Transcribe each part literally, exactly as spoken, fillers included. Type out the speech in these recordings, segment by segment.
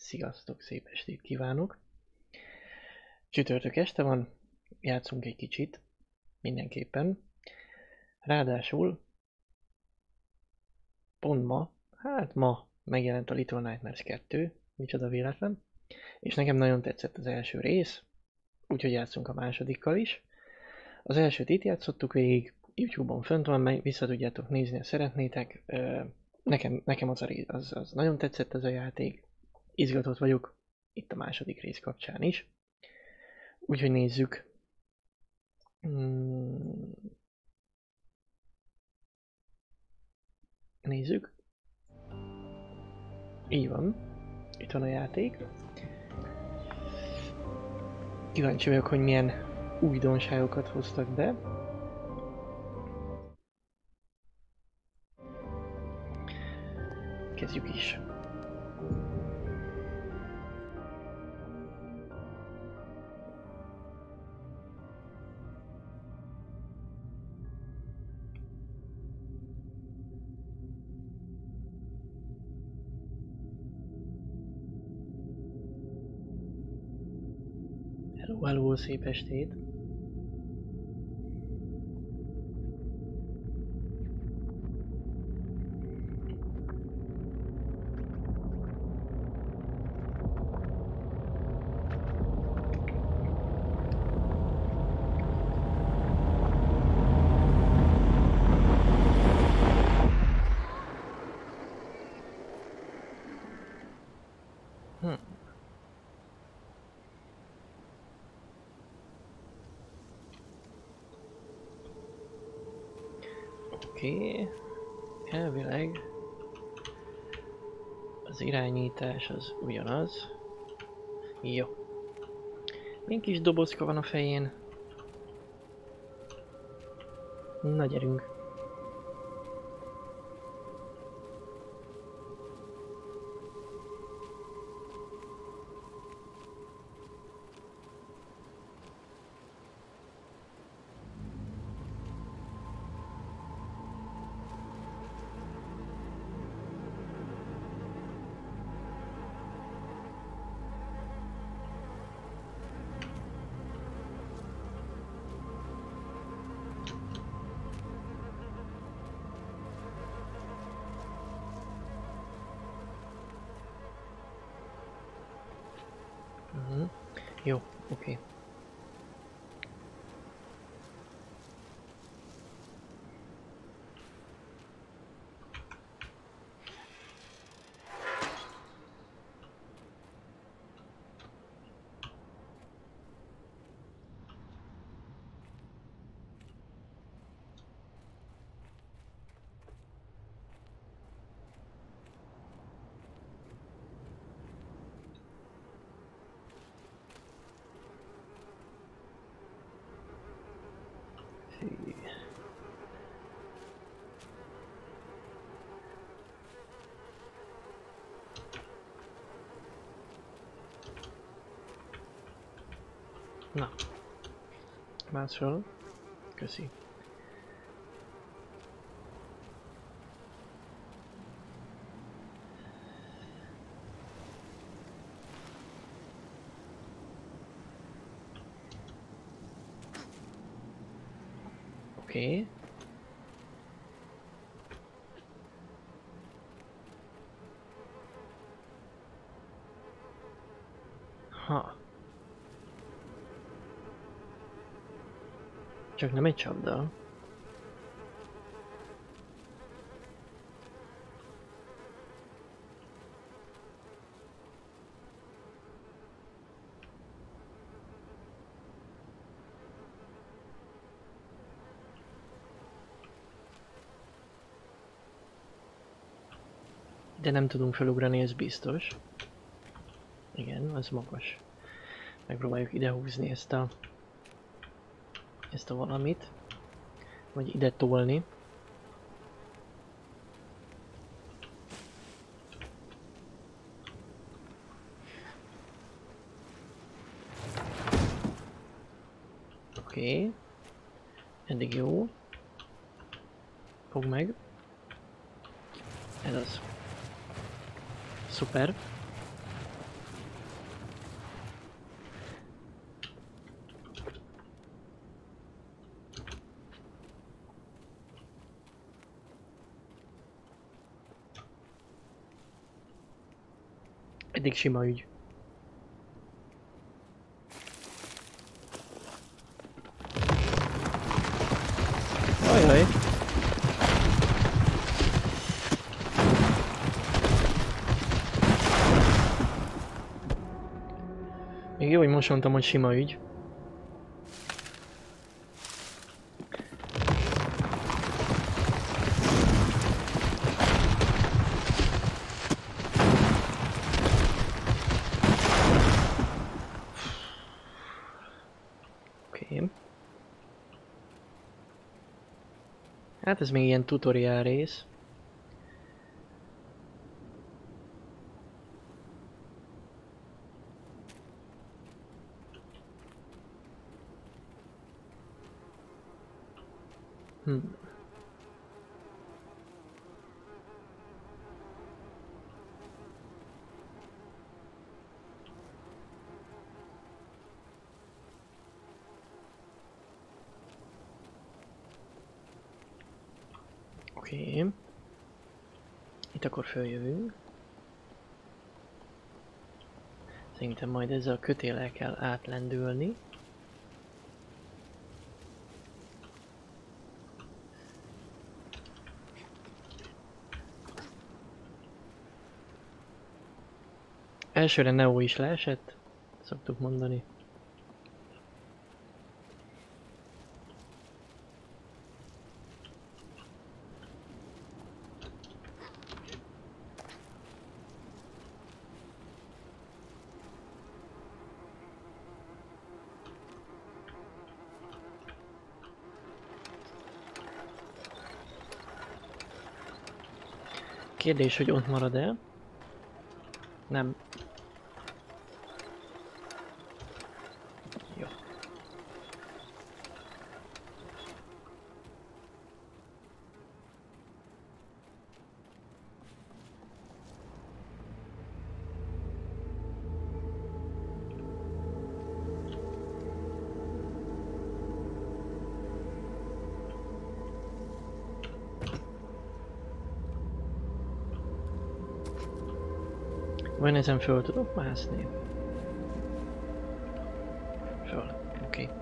Sziasztok, szép estét kívánok! Csütörtök este van, játszunk egy kicsit, mindenképpen. Ráadásul pont ma, hát ma megjelent a Little Nightmares kettő, micsoda véletlen, és nekem nagyon tetszett az első rész, úgyhogy játszunk a másodikkal is. Az elsőt itt játszottuk végig, YouTube-on fönt van, meg vissza tudjátok nézni, ha szeretnétek. Nekem, nekem az, a rész, az, az nagyon tetszett ez a játék, izgatott vagyok itt a második rész kapcsán is. Úgyhogy nézzük. Hmm. Nézzük. Így van. Itt van a játék. Kíváncsi vagyok, hogy milyen újdonságokat hoztak be. Kezdjük is. Hello, hello, szép estét! Hm. Oké, okay. Elvileg az irányítás az ugyanaz. Jó. Milyen kis dobozka van a fején? Na gyerünk. Uh-huh. Jó, oké. Okay. Na, mász fel. Köszi. Oké. Okay. Ha. Csak nem egy csapda. De nem tudunk felugrani, ez biztos. Igen, az magas. Megpróbáljuk idehúzni ezt a... ezt a valamit. Vagy ide tolni. Oké. Okay. Eddig jó. Fogd meg. Ez az. Szuper. Eddig sima ügy. Ajaj! Még jó, hogy most mondtam, hogy sima ügy. Oké. Hát ez még ilyen tutorial rész. Hm. Oké. Okay. Itt akkor följövünk. Szerintem majd ezzel a kötéllel kell átlendülni. Elsőre Neo is leesett, szoktuk mondani. Kérdés, hogy ott marad-e? Nem. Jó. Vajon ezen föl tudok mászni? Föl, oké. Okay.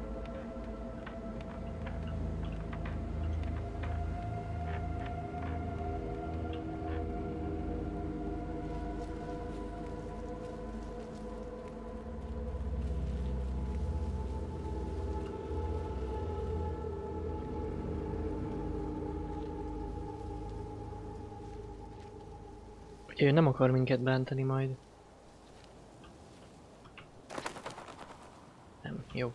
Ugye ő nem akar minket bántani majd. Nem, jó.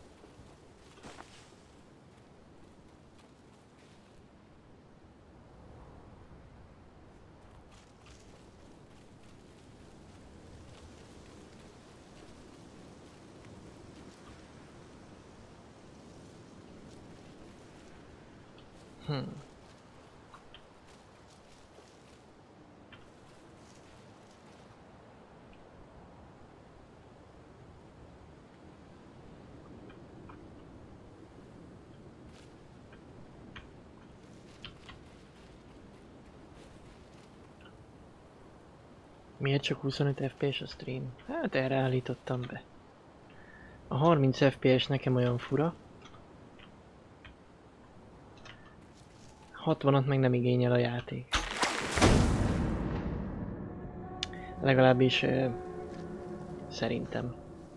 Hm. Miért csak huszonöt ef pé es a stream? Hát erre állítottam be. A harminc ef pé es nekem olyan fura. hatvanat meg nem igényel a játék. Legalábbis ö, szerintem.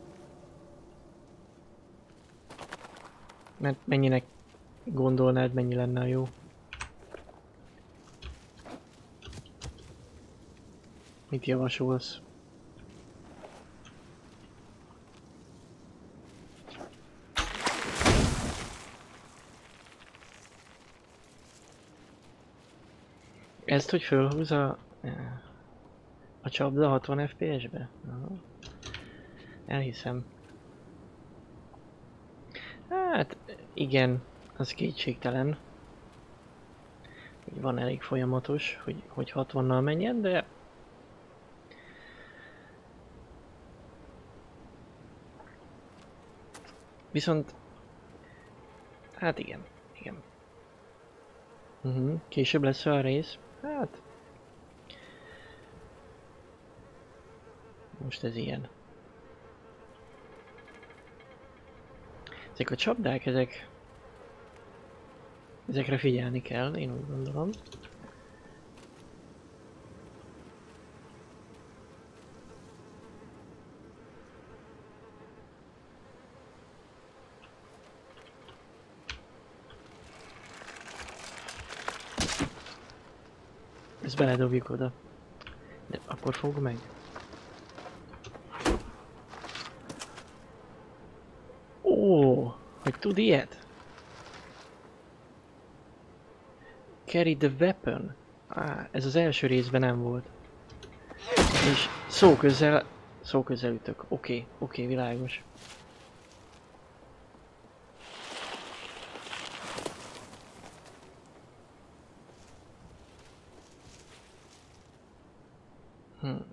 Mert mennyinek gondolnád, mennyi lenne a jó? Mit javasolsz? Ezt, hogy fölhúz a, a csapda hatvan ef pé es-be? Elhiszem. Hát igen, az kétségtelen. Van elég folyamatos, hogy, hogy hatvannal menjen, de viszont hát igen, igen. Uh-huh. Később lesz a rész. Hát Most ez ilyen. Ezek a csapdák, ezek... Ezekre figyelni kell, én úgy gondolom. Ezt beledobjuk oda. De akkor fog meg. Ó, hogy tud ilyet? Carry the weapon. Á, ez az első részben nem volt. És szó közel, szó közel ütök. Oké, okay, oké, okay, világos. Hmm.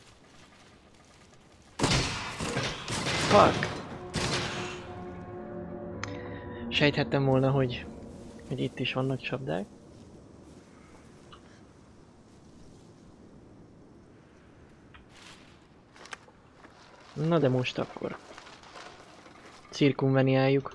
Fuck! Sejthettem volna, hogy, hogy itt is vannak csapdák. Na de most akkor. Cirkumveniáljuk.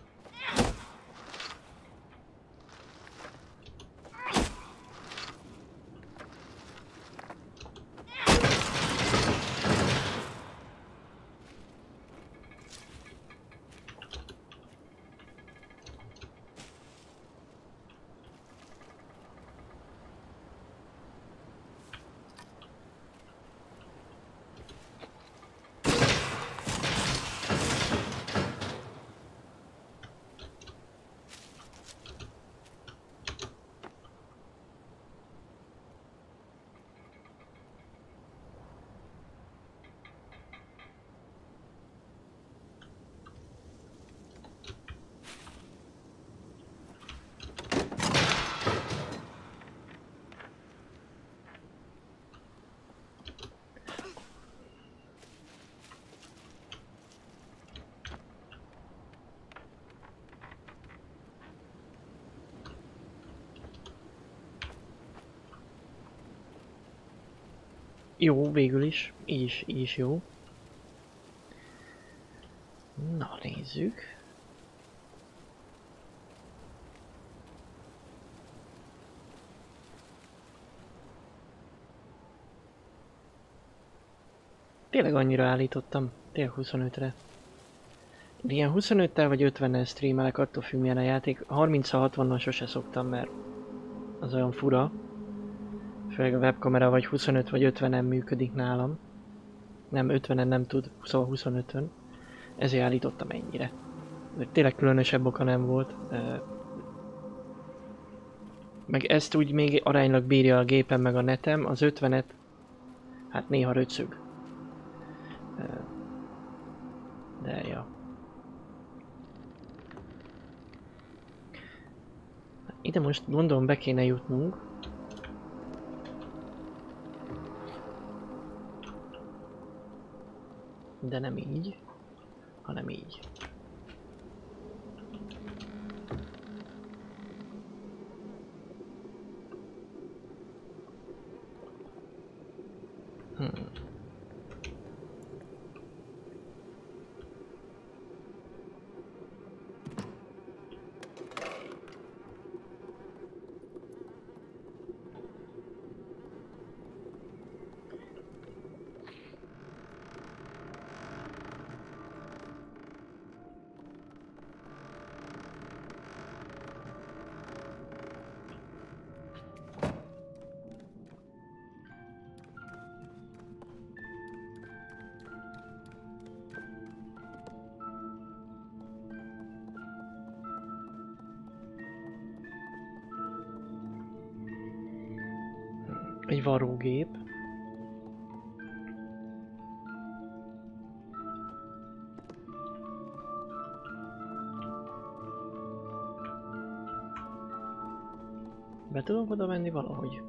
Jó, végül is. Így is, így is jó. Na, nézzük. Tényleg annyira állítottam. Tényleg huszonötre. Ilyen huszonöttel vagy ötvennel streamelek, attól függ milyen a játék. harminccal hatvannal sose szoktam, mert az olyan fura. Főleg a webkamera vagy huszonöt vagy ötvenen működik nálam. Nem, ötvenen nem tud, szóval huszonötön. Ezért állítottam ennyire. De tényleg különösebb oka nem volt. Meg ezt úgy még aránylag bírja a gépem meg a netem, az ötvenet hát néha röcög. De ja. Ide most gondolom be kéne jutnunk. De nem így, hanem így. Hmm. Egy varrógép. Be tudok oda menni valahogy?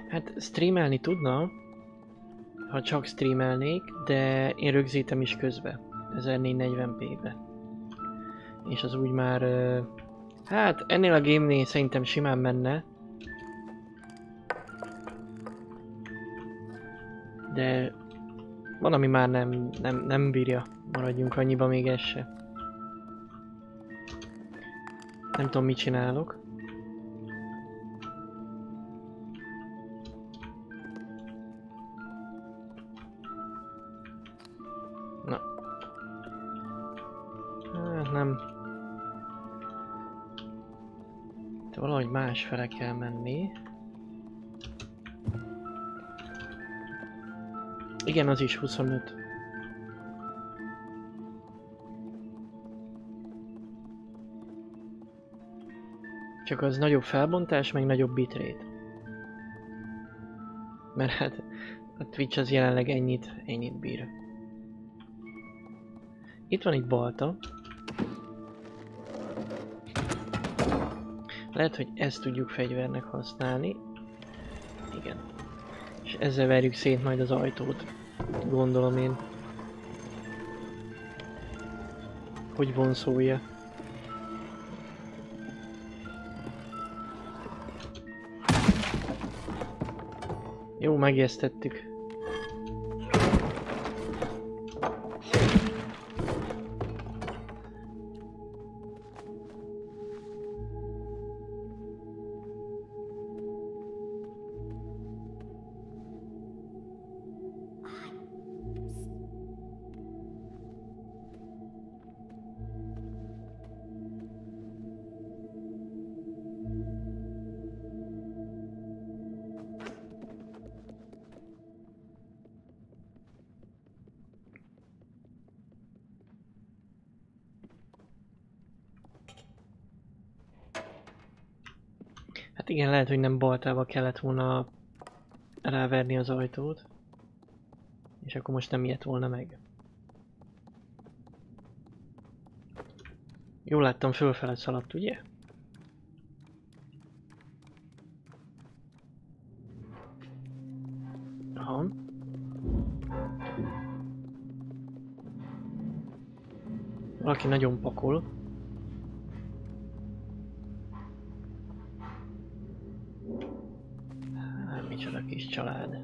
Hát streamelni tudna, ha csak streamelnék, de én rögzítem is közbe, ezernégyszáznegyven pé-be. És az úgy már... Hát ennél a game-nél szerintem simán menne. De van, ami már nem, nem, nem bírja. Maradjunk annyiba, még ez se. Nem tudom, mit csinálok. Na. Hát nem. De valahogy más fele kell menni. Igen, az is huszonöt. Csak az nagyobb felbontás, meg nagyobb bitrate. Mert hát a Twitch az jelenleg ennyit, ennyit bír. Itt van egy balta. Lehet, hogy ezt tudjuk fegyvernek használni. Igen. És ezzel verjük szét majd az ajtót. Gondolom én. Hogy vonszolja. Jó, megijesztettük. Hát igen, lehet, hogy nem baltával kellett volna ráverni az ajtót. És akkor most nem ilyet volna meg. Jól láttam, fölfele szaladt, ugye? Aha. Valaki nagyon pakol. Hát, micsoda kis család.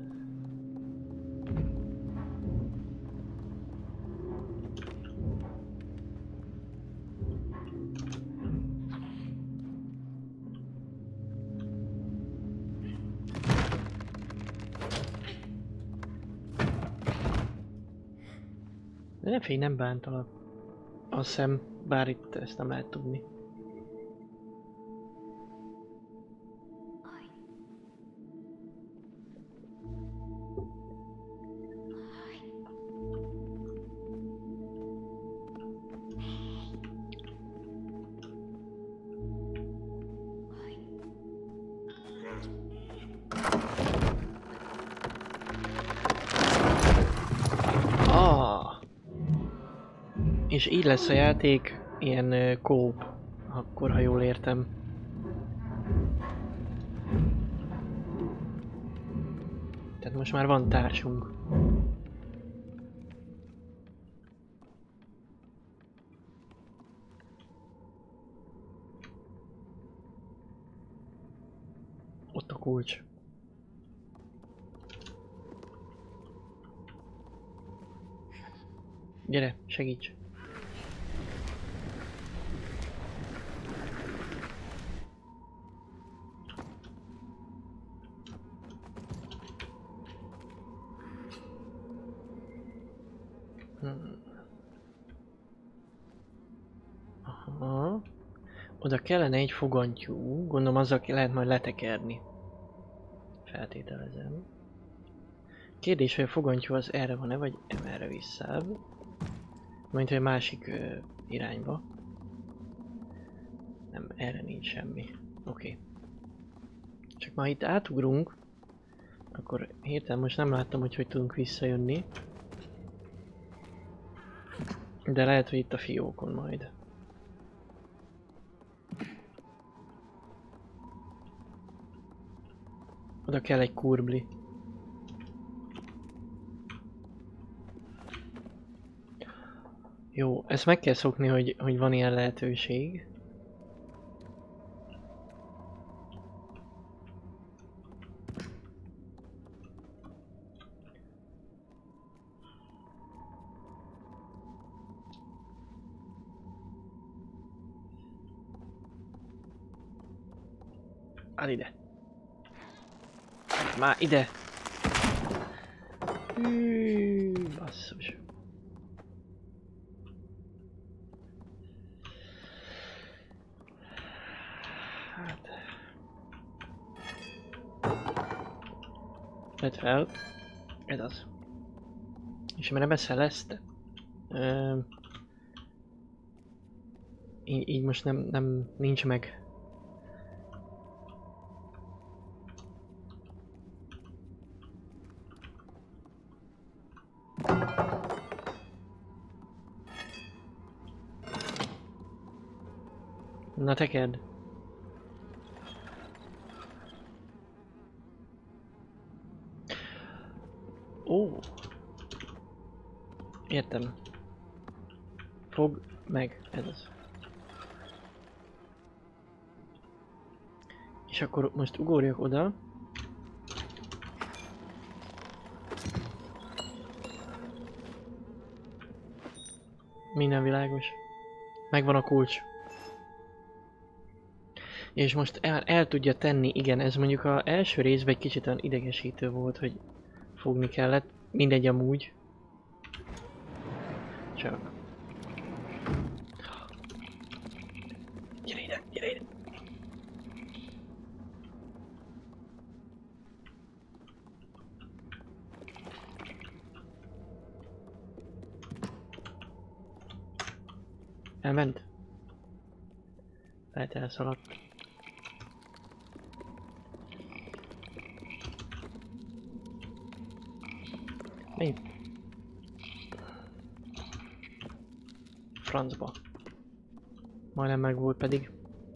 De ne félj, nem bántalak. Azt hiszem, bár itt ezt nem lehet tudni. És így lesz a játék ilyen uh, co-op, akkor ha jól értem. Tehát most már van társunk. Ott a kulcs. Gyere, segíts! Hmm. Aha. Oda kellene egy fogantyú, gondolom azzal lehet majd letekerni. Feltételezem. Kérdés, hogy a fogantyú az erre van-e, vagy erre visszább. Majd egy másik ö, irányba. Nem, erre nincs semmi. Oké. Okay. Csak már itt átugrunk, akkor hirtelen most nem láttam, hogy hogy tudunk visszajönni. De lehet, hogy itt a fiókon majd. Oda kell egy kurbli. Jó, ezt meg kell szokni, hogy, hogy van ilyen lehetőség. Áll ide. Már ide. Hű, basszus. Hát. Vedd fel. Ez az. És mert nem eszel ezt? Üm, így, így most nem, nem, nincs meg. Na tekerd. Ó. Értem. Fog meg, ez az. És akkor most ugorjak oda. Minden világos. Megvan a kulcs. És most el, el tudja tenni, igen, ez mondjuk az első részben egy kicsit olyan idegesítő volt, hogy fogni kellett. Mindegy amúgy. Csak. Gyere ide, gyere ide. Elment? Lehet elszaladt. Mi? Francba. Majdnem meg volt pedig.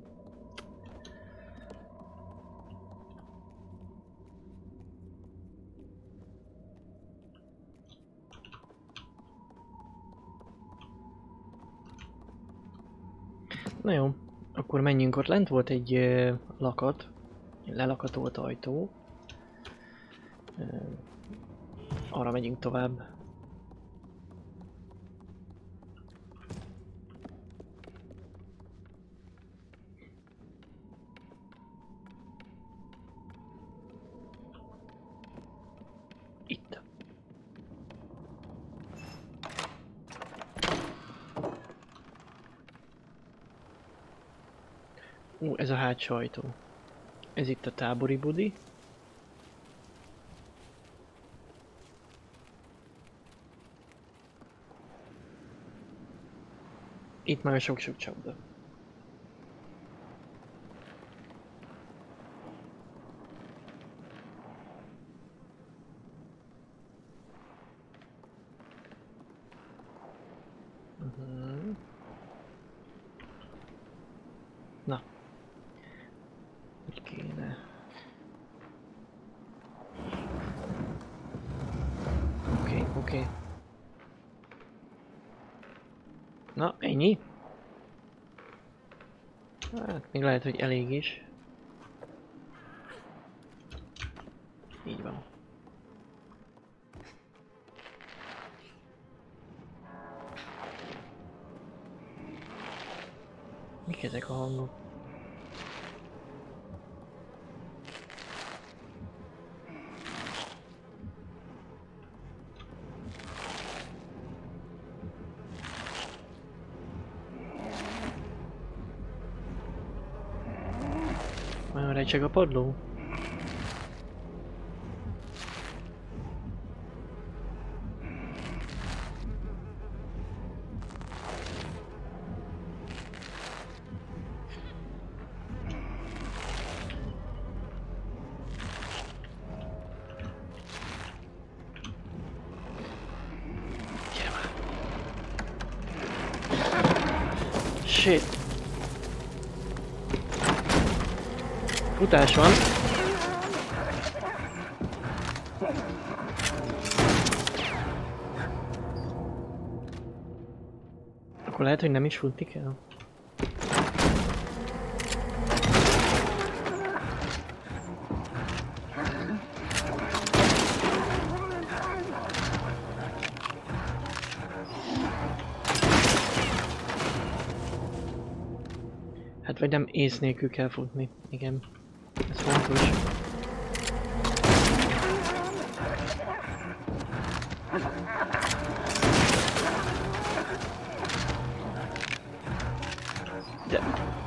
Na jó, akkor menjünk. Ott lent volt egy uh, lakat, lelakatolt ajtó. Uh, arra megyünk tovább. Itt. Ú, ez a hátsó ajtó. Ez itt a tábori budi. Itt már sok-sok csapda. Uh-huh. Na. Hogy kéne. Oké, okay, oké. Okay. Na, ennyi? Hát, még lehet, hogy elég is. Így van. Mik ezek a hangok? Olyan recseg a padló? Gyere már! Shit! Futás van. Akkor lehet, hogy nem is futni kell. Hát vagy nem ész nélkül kell futni. Igen. Ez fontos. De...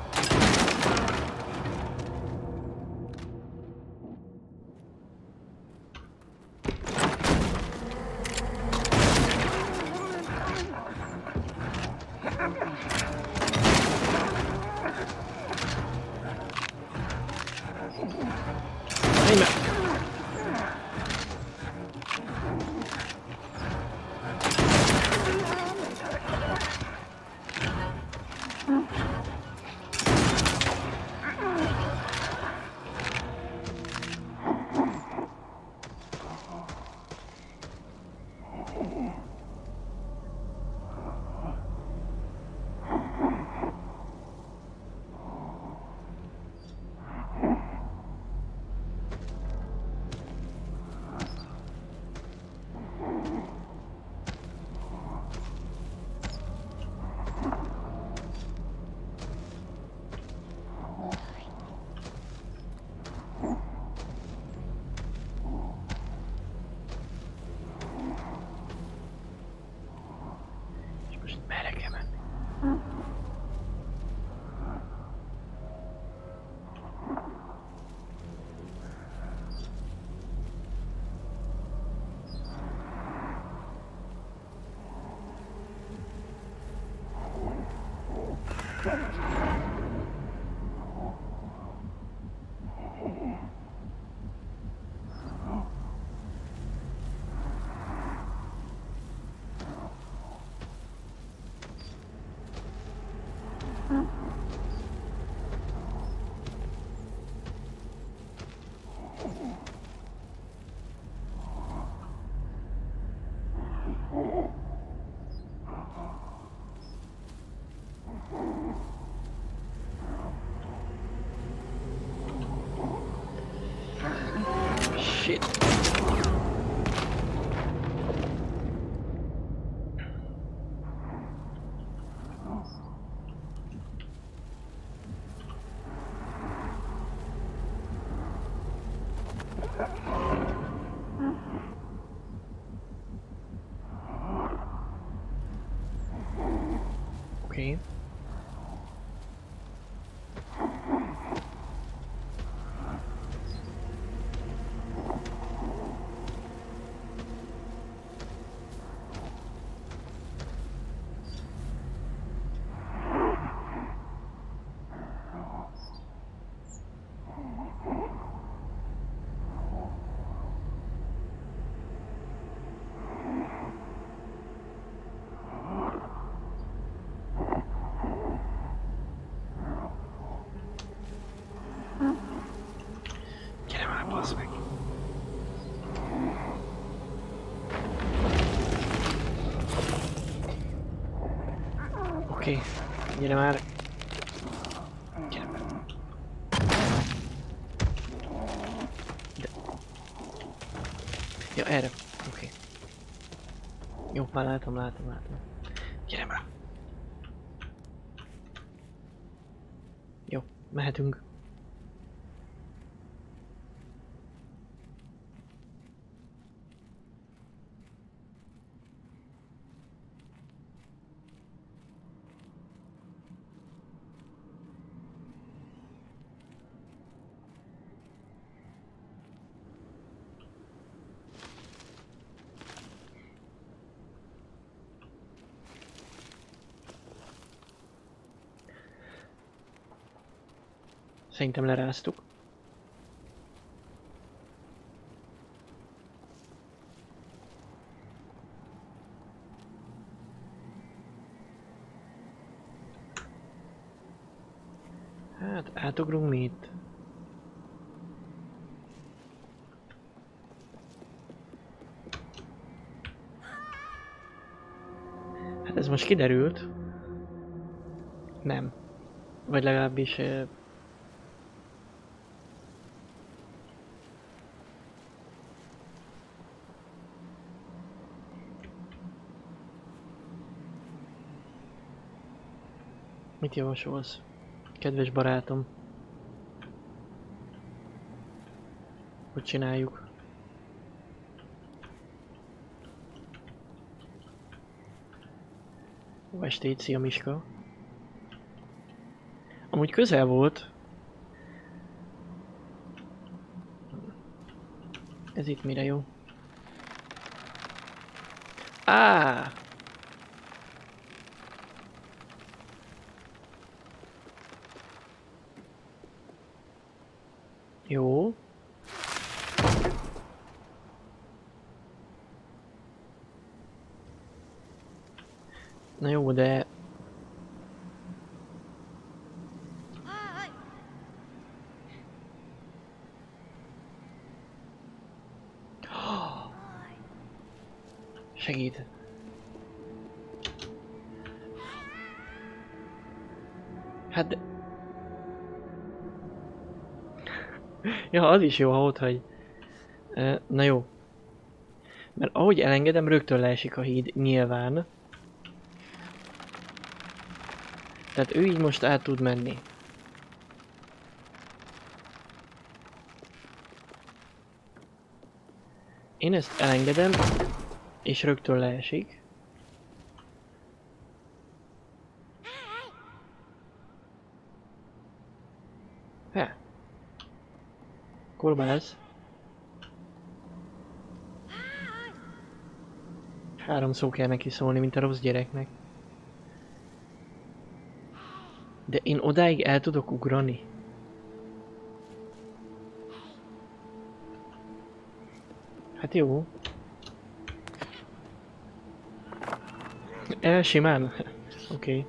Shit. Okay. Basz meg. Oké, okay. Gyere már. Gyere már. De... Ja, erre. Oké. Okay. Jó, már látom, látom, látom. Gyere már. Jó, mehetünk. Szerintem leráztuk. Hát átugrunk mi itt? Hát ez most kiderült. Nem. Vagy legalábbis... Uh... Mit javasolsz? Kedves barátom. Hogy csináljuk? Jó estét, szia Miska. Amúgy közel volt. Ez itt mire jó? Á! Jó. Na jó, de... Segít. Hát de... Ja, az is jó, ha ott hagy. Na jó. Mert ahogy elengedem, rögtön leesik a híd, nyilván. Tehát ő így most át tud menni. Én ezt elengedem, és rögtön leesik. Há. Korbálsz. Három szó kell neki szólni, mint a rossz gyereknek. De én odáig el tudok ugrani. Hát jó. El simán. Oké. Okay.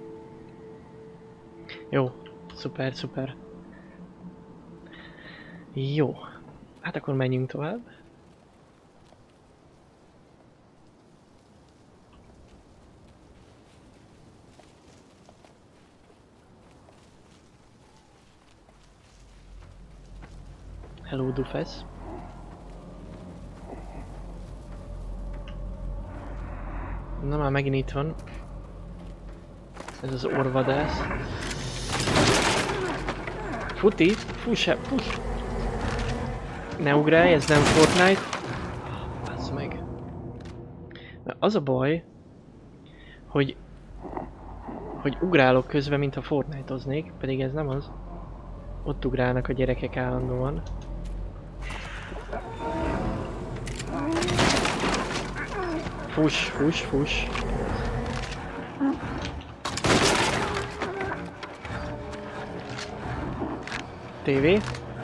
Jó. Szuper, szuper. Jó. Hát akkor menjünk tovább. Hello, Dufesz. Na már megint itt van. Ez az orvadász. Futi! Fuss el! Fuss! Ne ugrálj, ez nem Fortnite. Bassz meg. Mert az a baj, hogy... hogy ugrálok közben, mintha Fortnite-oznék, pedig ez nem az. Ott ugrálnak a gyerekek állandóan. Fuss, fuss, fuss. Tévé.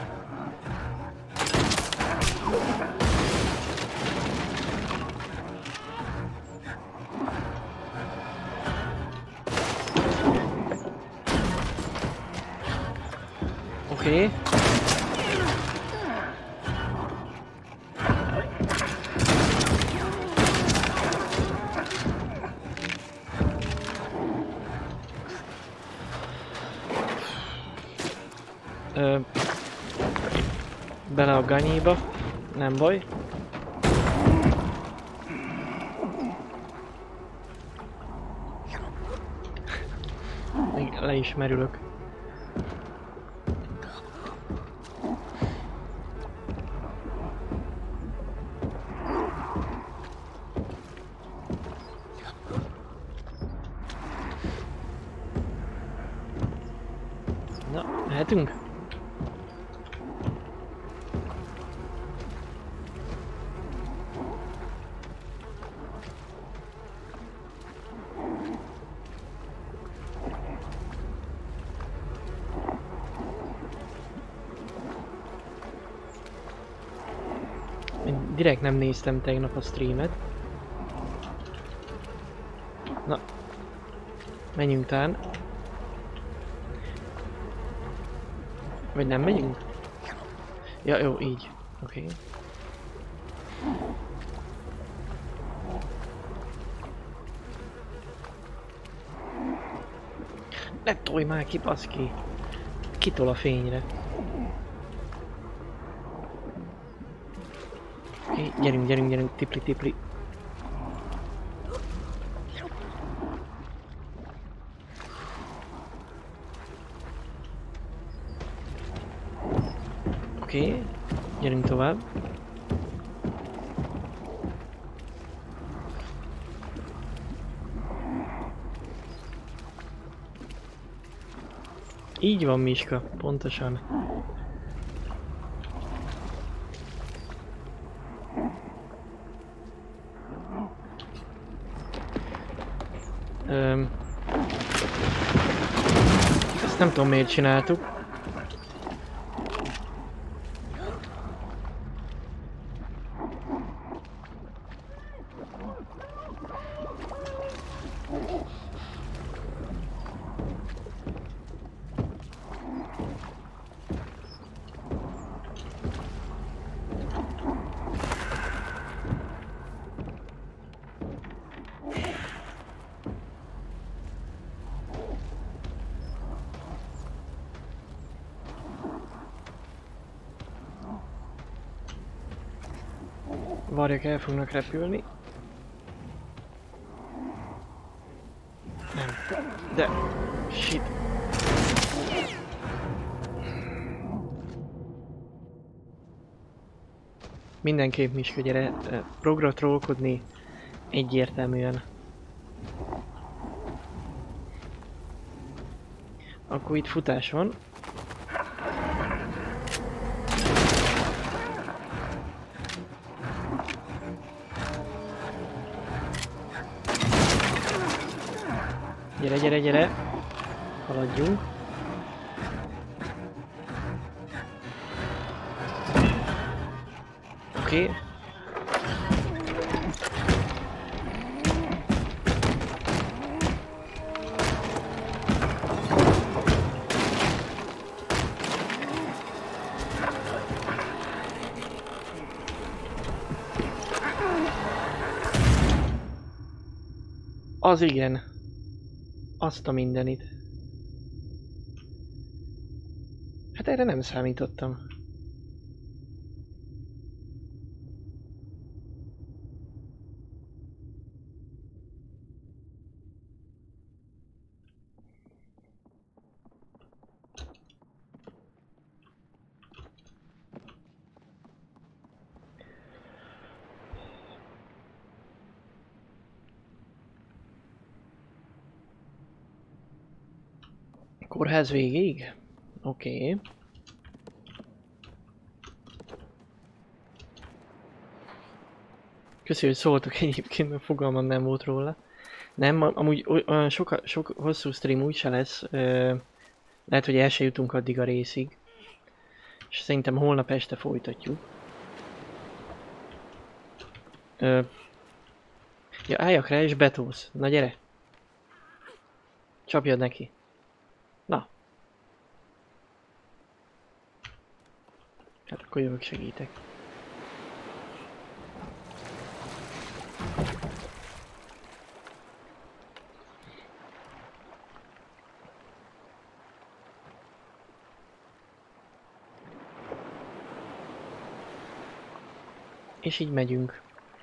Oké. Okay. Ö, bele a ganyéba, nem baj. Még le is merülök. Na, mehetünk? Én direkt nem néztem tegnap a streamet. Na, menjünk tán. Vagy nem megyünk? Ja, jó, így. Oké. Okay. Ne tolj már ki, baszki! Kitol a fényre. Oké, gyerünk, gyerünk, gyerünk, tipli, tipli. Oké, gyerünk tovább. Így van, Miska, pontosan. Öm. Ezt nem tudom, miért csináltuk. Varjak el fognak repülni. Nem. De... Shit. Mindenképp, Miska, gyere. Progra trollkodni egyértelműen. Akkor itt futás van. Gyere, gyere, gyere! Haladjunk. Oké. Okay. Az igen. Azt a mindenit. Hát erre nem számítottam. Kórház végéig? Oké. Okay. Köszönjük, hogy szóltok egyébként, mert fogalmam nem volt róla. Nem, amúgy olyan sok, sok hosszú stream úgyse lesz. Ö, lehet, hogy el se jutunk addig a részig. És szerintem holnap este folytatjuk. Ö, ja, álljak rá és betolsz. Na gyere! Csapjad neki. Na. Hát akkor jövök, segítek. És így megyünk.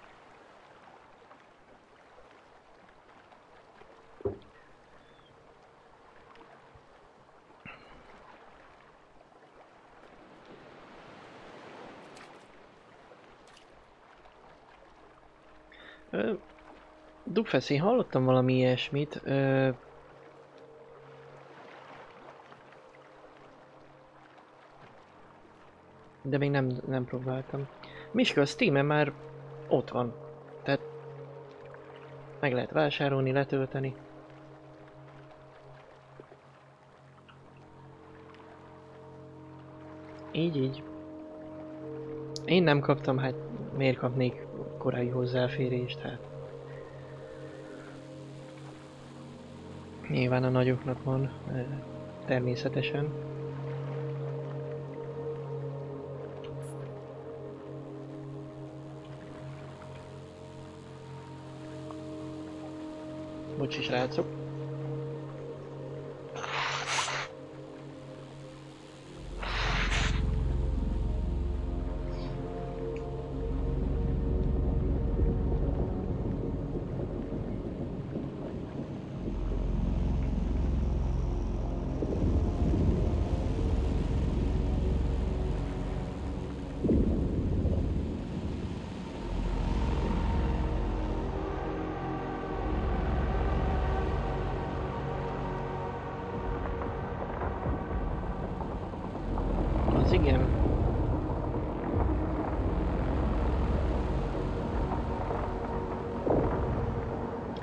Dugfesz, én hallottam valami ilyesmit. Ö... De még nem, nem próbáltam. Miska, a Steam-en már ott van. Tehát meg lehet vásárolni, letölteni. Így, így. Én nem kaptam, hát miért kapnék korai hozzáférést, hát. Nyilván a nagyoknak van, természetesen. Bocsi, srácok.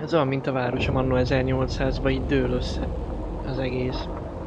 Ez olyan, mint a városom annó ezernyolcszázban, így dől össze az egész.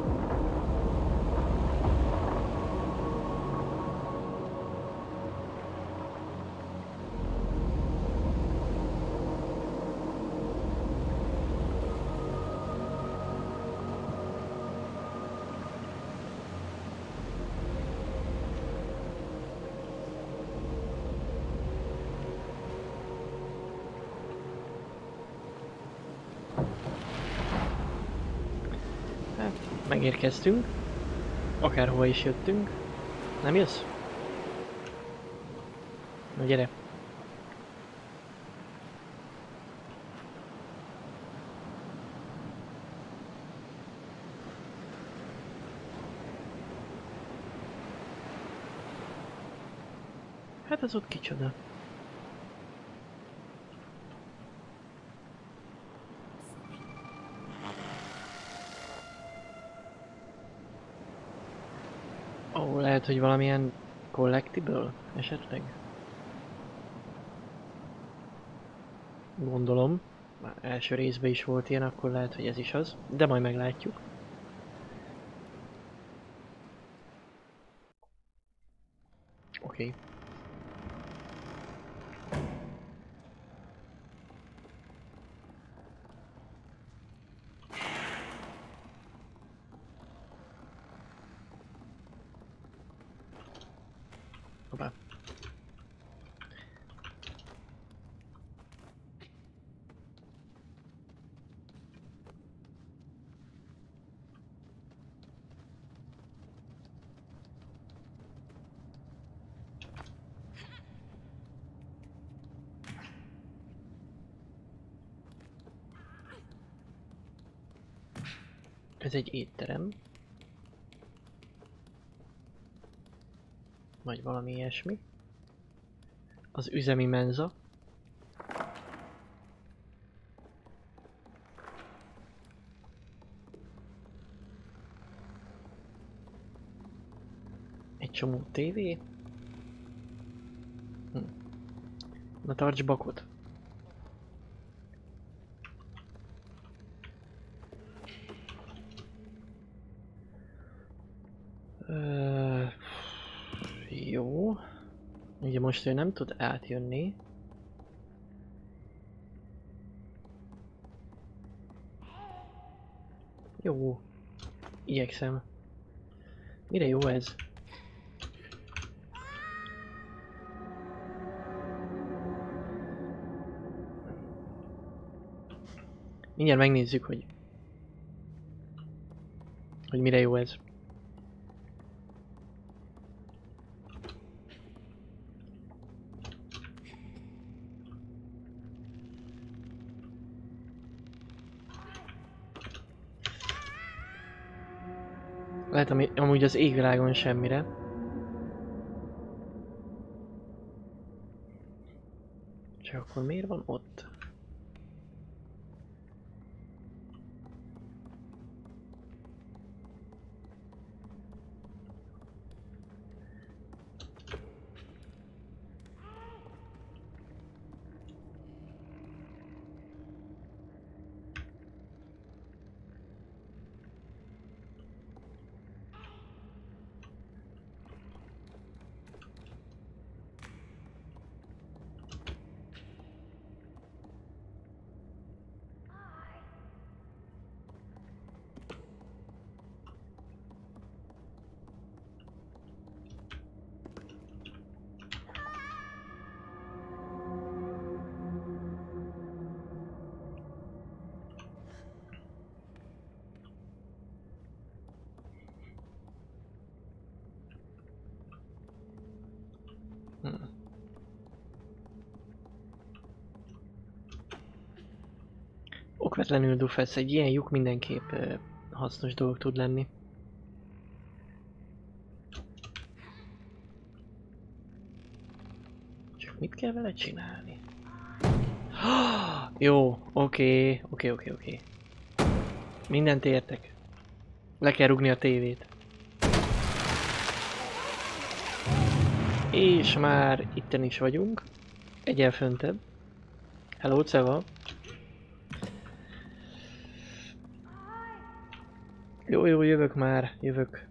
Megérkeztünk. Akárhova is jöttünk. Nem jössz? Na gyere. Hát az ott kicsoda. Ó, lehet, hogy valamilyen collectible esetleg? Gondolom. Már első részben is volt ilyen, akkor lehet, hogy ez is az. De majd meglátjuk. Oké. Okay. Hoppá. Ez egy étterem. Vagy valami ilyesmi. Az üzemi menza. Egy csomó tévé. Hm. Na tarts bakot. Uh, jó. Ugye most ő nem tud átjönni. Jó. Igyekszem. Mire jó ez? Mindjárt megnézzük, hogy... hogy mire jó ez. Lehet, ami, amúgy az égvilágon semmire. Csak akkor miért van ott? Hmm. Okvetlenül dufesz, egy ilyen lyuk mindenképp uh, hasznos dolog tud lenni. Csak mit kell vele csinálni? Jó, oké, oké, oké, oké. Mindent értek. Le kell rúgni a tévét. És már itten is vagyunk. Egyel föntebb. Hello, Ceva. Jó, jó, jövök már, jövök.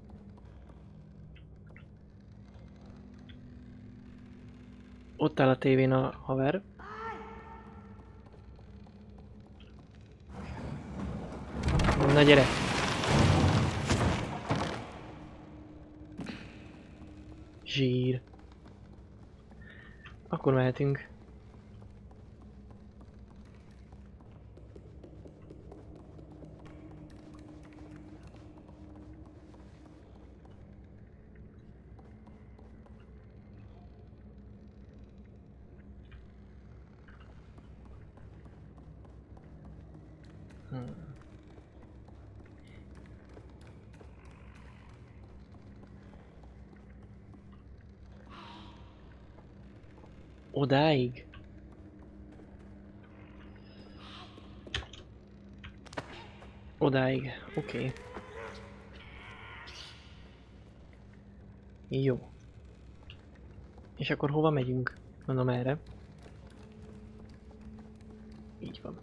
Ott áll a tévén a haver. Na gyere! Zsír. Akkor mehetünk. Hmm. Odáig? Odáig, oké. Okay. Jó. És akkor hova megyünk? Mondom erre. Így van.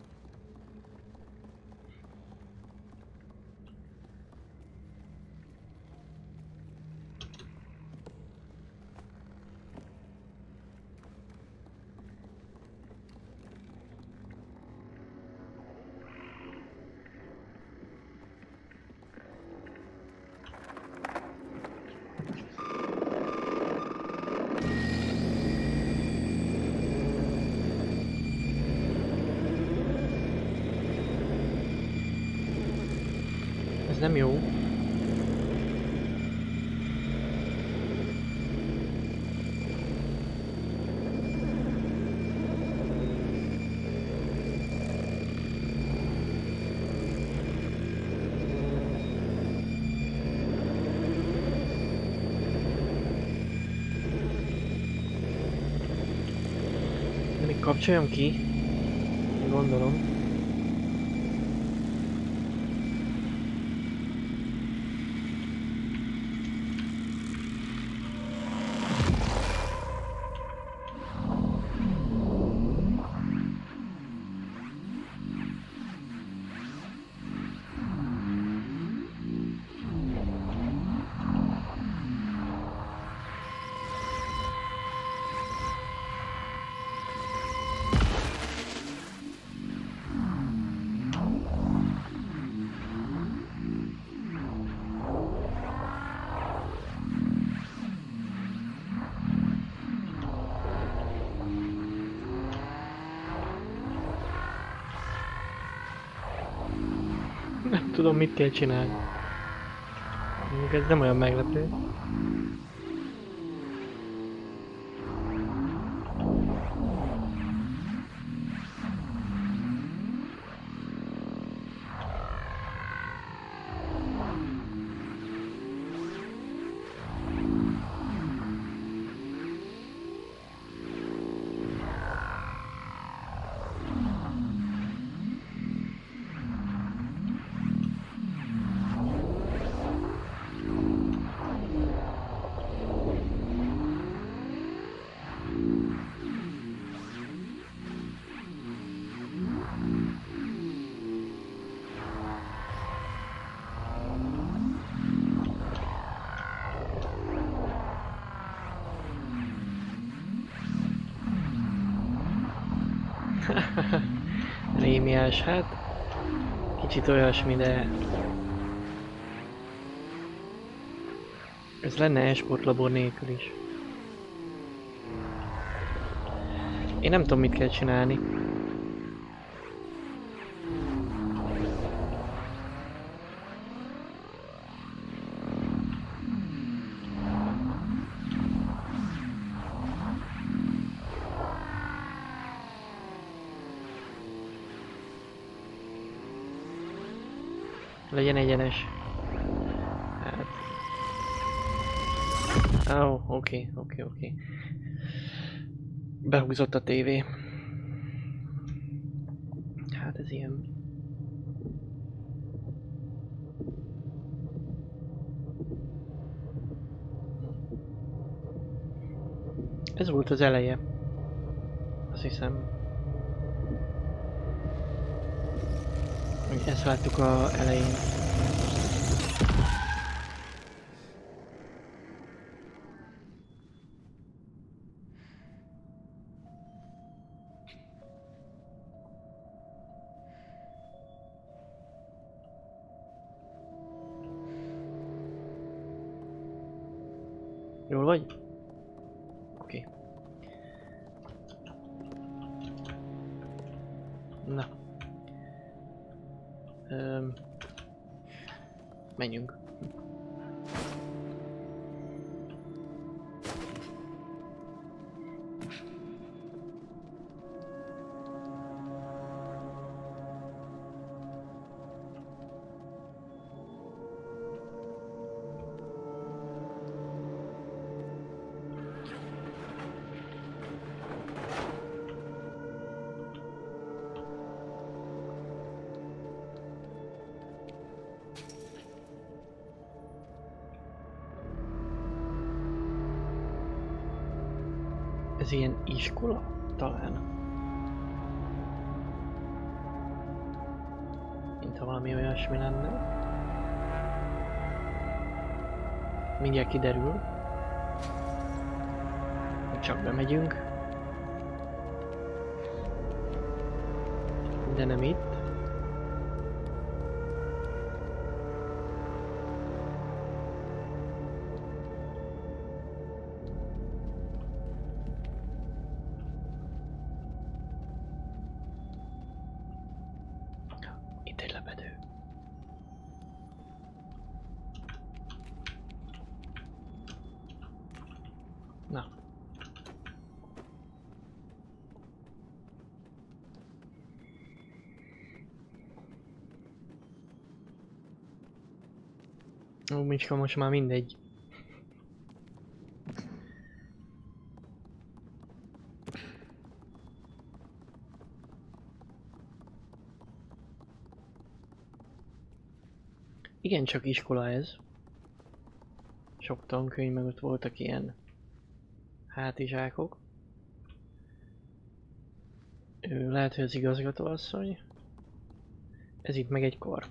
Ez nem jó. De még kapcsoljam ki. Gondolom. Nem tudom, mit kell csinálni. Ez nem olyan meglepő. Rémiás, hát kicsit olyasmi, de ez lenne e-sportlabor nélkül is. Én nem tudom, mit kell csinálni. Legyen egyenes. Hát... Ó, oh, oké, okay, oké, okay, oké. Okay. Behúzott a tévé. Hát ez ilyen. Ez volt az eleje. Azt hiszem. Ezt láttuk az elején. Jól vagy? Oké. Okay. Na. Öm. Menjünk. Ez ilyen iskola? Talán. Mintha valami olyasmi lenne. Mindjárt kiderül. Csak bemegyünk. De nem itt. Itt egy lepedő. Na. Ó, Micska, most már mindegy. Igen, csak iskola ez. Sok tankönyv, meg ott voltak ilyen hátizsákok. Ő lehet, hogy az igazgatóasszony. Ez itt meg egy kar.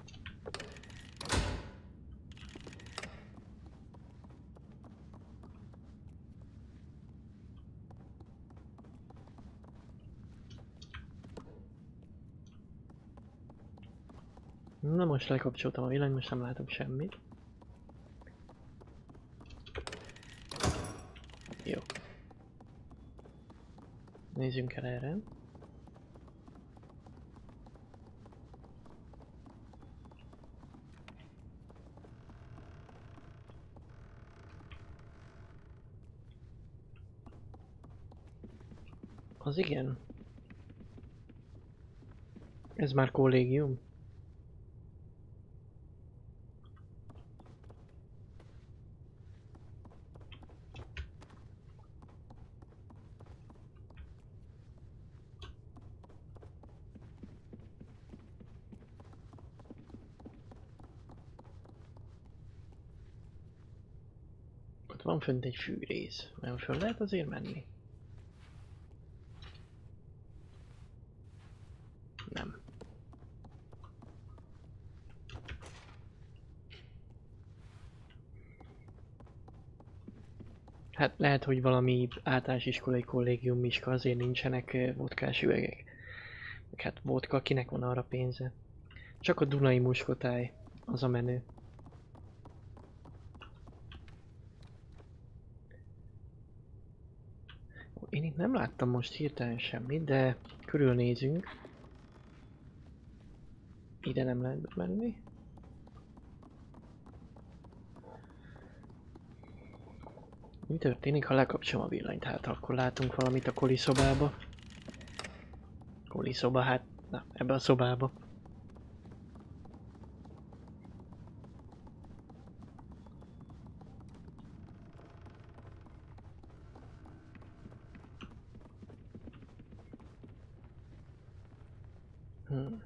Na most lekapcsoltam a villanyt, most nem látok semmit. Jó. Nézzünk el erre. Az igen. Ez már kollégium. Ott van fönt egy fűrész, nem föl lehet azért menni? Nem. Hát lehet, hogy valami általános iskolai kollégium Miska, azért nincsenek uh, vodkás üvegek. Hát vodka, kinek van arra pénze? Csak a Dunai muskotáj, az a menő. Én itt nem láttam most hirtelen semmit, de körülnézünk. Ide nem lehet menni. Mi történik, ha lekapcsolom a villanyt? Hát akkor látunk valamit a koli szobába. Koli szoba, hát na, ebbe a szobába. Hmm.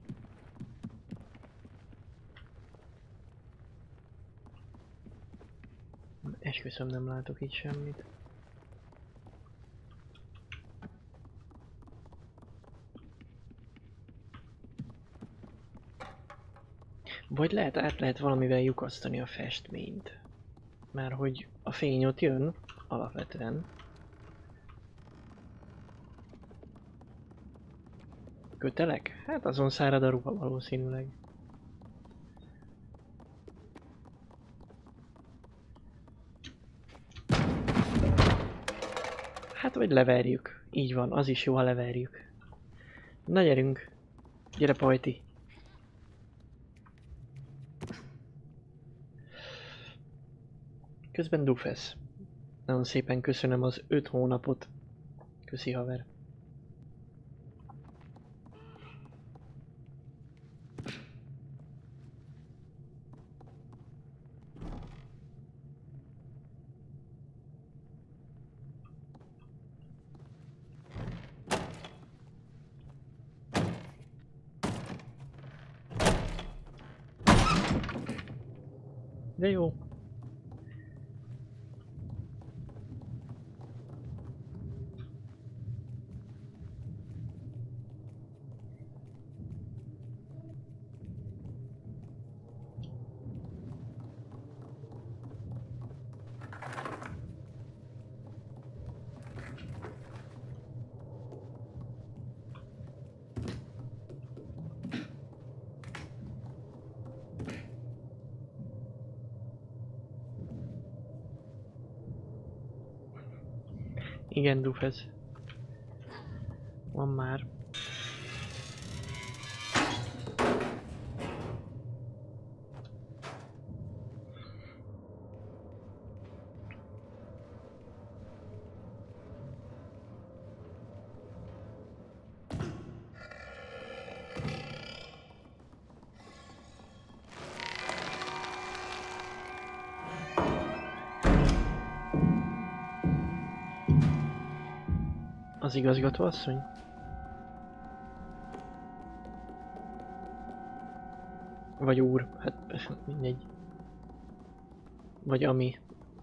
Esküszöm, nem látok itt semmit. Vagy lehet, át lehet valamivel lyukasztani a festményt. Már hogy a fény ott jön, alapvetően. Kötelek? Hát azon szárad a ruha valószínűleg. Hát vagy leverjük. Így van, az is jó, ha leverjük. Na gyerünk. Gyere Pajti. Közben Dufesz. Nagyon szépen köszönöm az öt hónapot. Köszi haver. De jó. Igen, Dufesz. Van már. Az igazgató asszony? Vagy úr, hát mindegy. Vagy ami.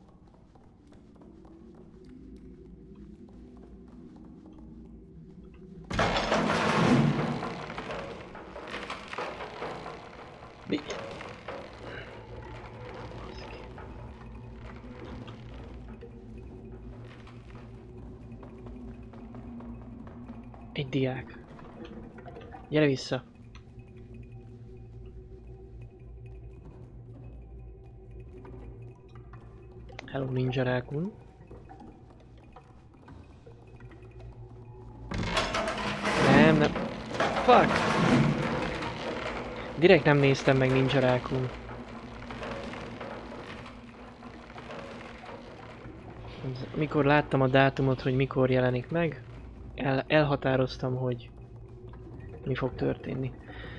Mi? Egy diák. Gyere vissza. Hello, Ninja Raccoon. Nem, nem. Fuck! Direkt nem néztem meg Ninja Raccoon. Mikor láttam a dátumot, hogy mikor jelenik meg, el, elhatároztam, hogy mi fog történni.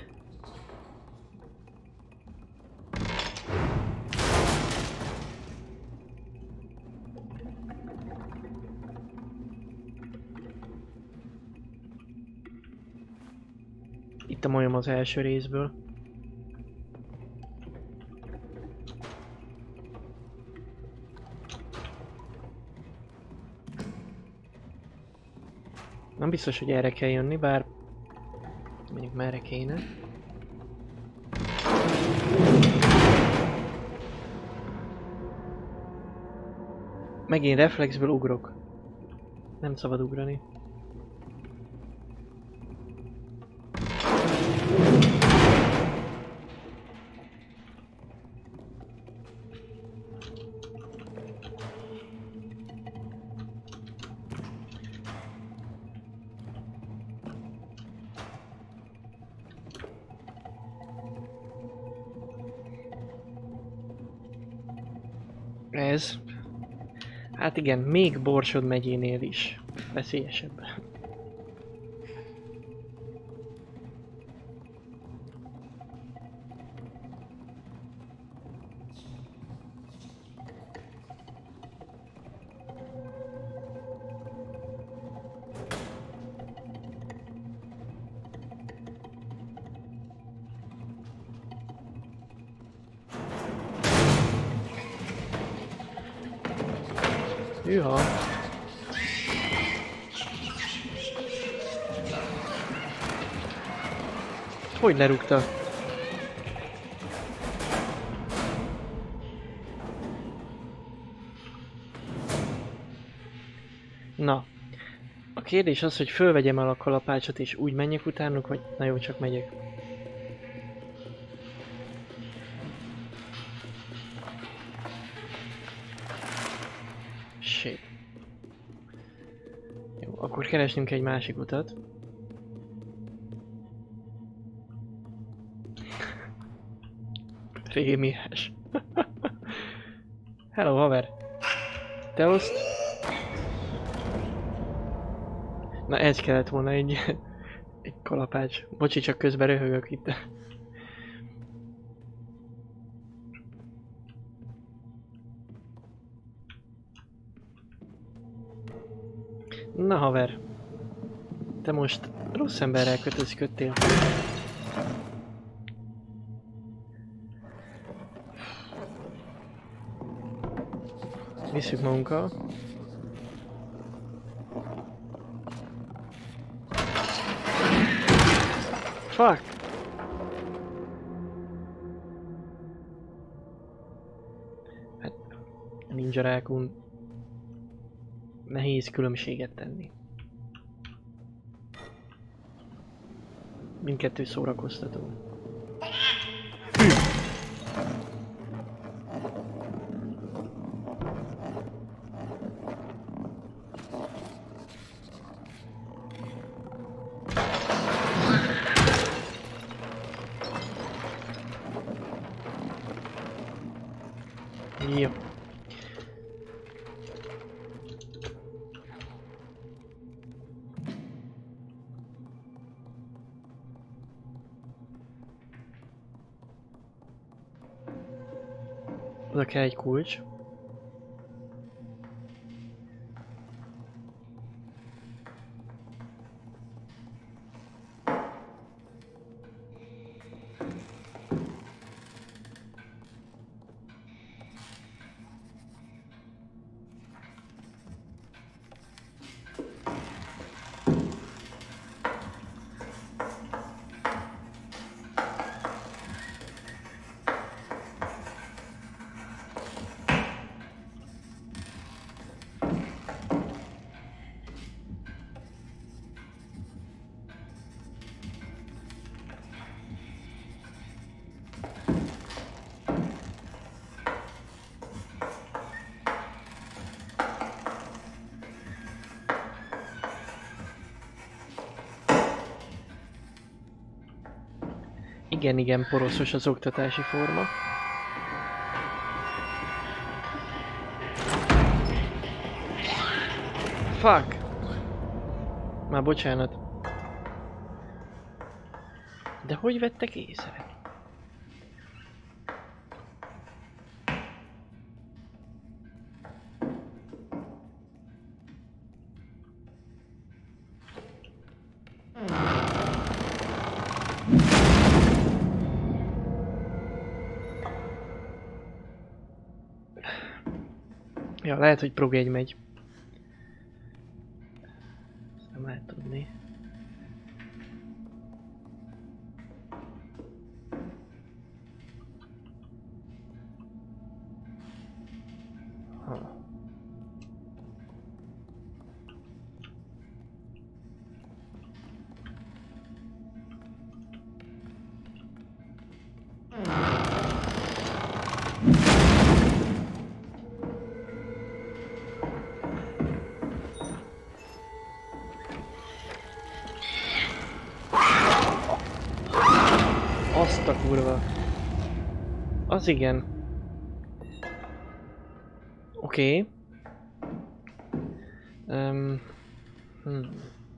Itt a majom az első részből. Nem biztos, hogy erre kell jönni, bár mondjuk merre kéne. Megint reflexből ugrok. Nem szabad ugrani. Ez. Hát igen, még Borsod megyénél is veszélyesebb. Hűha! Hogy lerúgta? Na. A kérdés az, hogy fölvegyem el a kalapácsot és úgy menjek utánuk, vagy na jó, csak megyek. Shit. akkor keresnünk egy másik utat. Rémiás. Hello, haver. Te oszt? Na ez kellett volna egy, egy kalapács. Bocsi, csak közben röhögök itt. Na haver. Te most rossz emberrel kötözködtél. Visszük magunkkal. Fuck! Hát, ninja rákun nehéz különbséget tenni. Mindkettő szórakoztató. Jó. Oda kell egy kulcs. Igen, igen, poroszos az oktatási forma. Fuck! Már bocsánat. De hogy vettek észre? Ja, lehet, hogy prog egy megy. Ezt nem lehet tudni. Ha. Azt a kurva. Az igen. Oké. Okay. Um, hmm.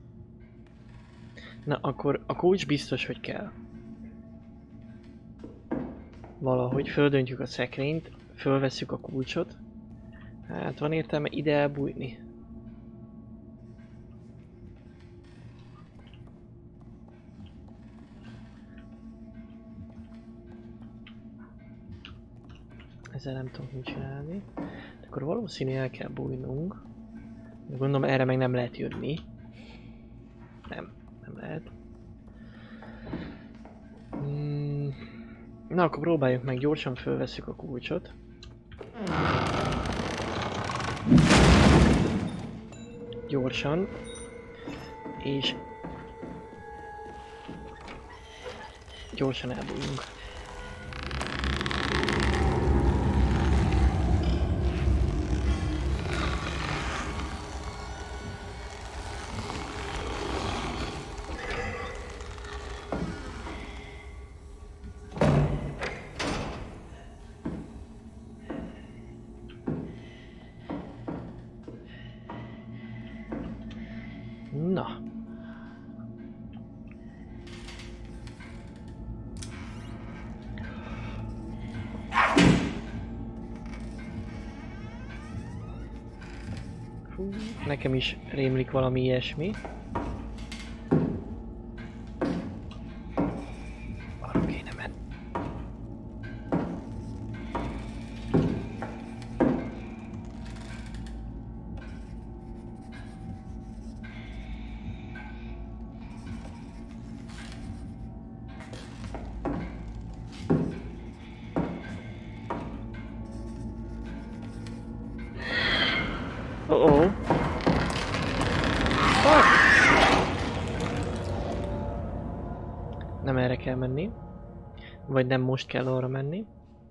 Na akkor a kulcs biztos, hogy kell. Valahogy földöntjük a szekrényt, fölvesszük a kulcsot. Hát van értelme ide elbújni. Ezzel nem tudunk mit csinálni. De akkor valószínűleg el kell bújnunk. De gondolom erre meg nem lehet jönni. Nem, nem lehet. Hmm. Na akkor próbáljuk meg, gyorsan fölvesszük a kulcsot. Gyorsan. És gyorsan elbújunk. Na. Fú, nekem is rémlik valami ilyesmi. Arra kéne menni. Oh oh. Ah! Nem erre kell menni. Vagy nem most kell arra menni.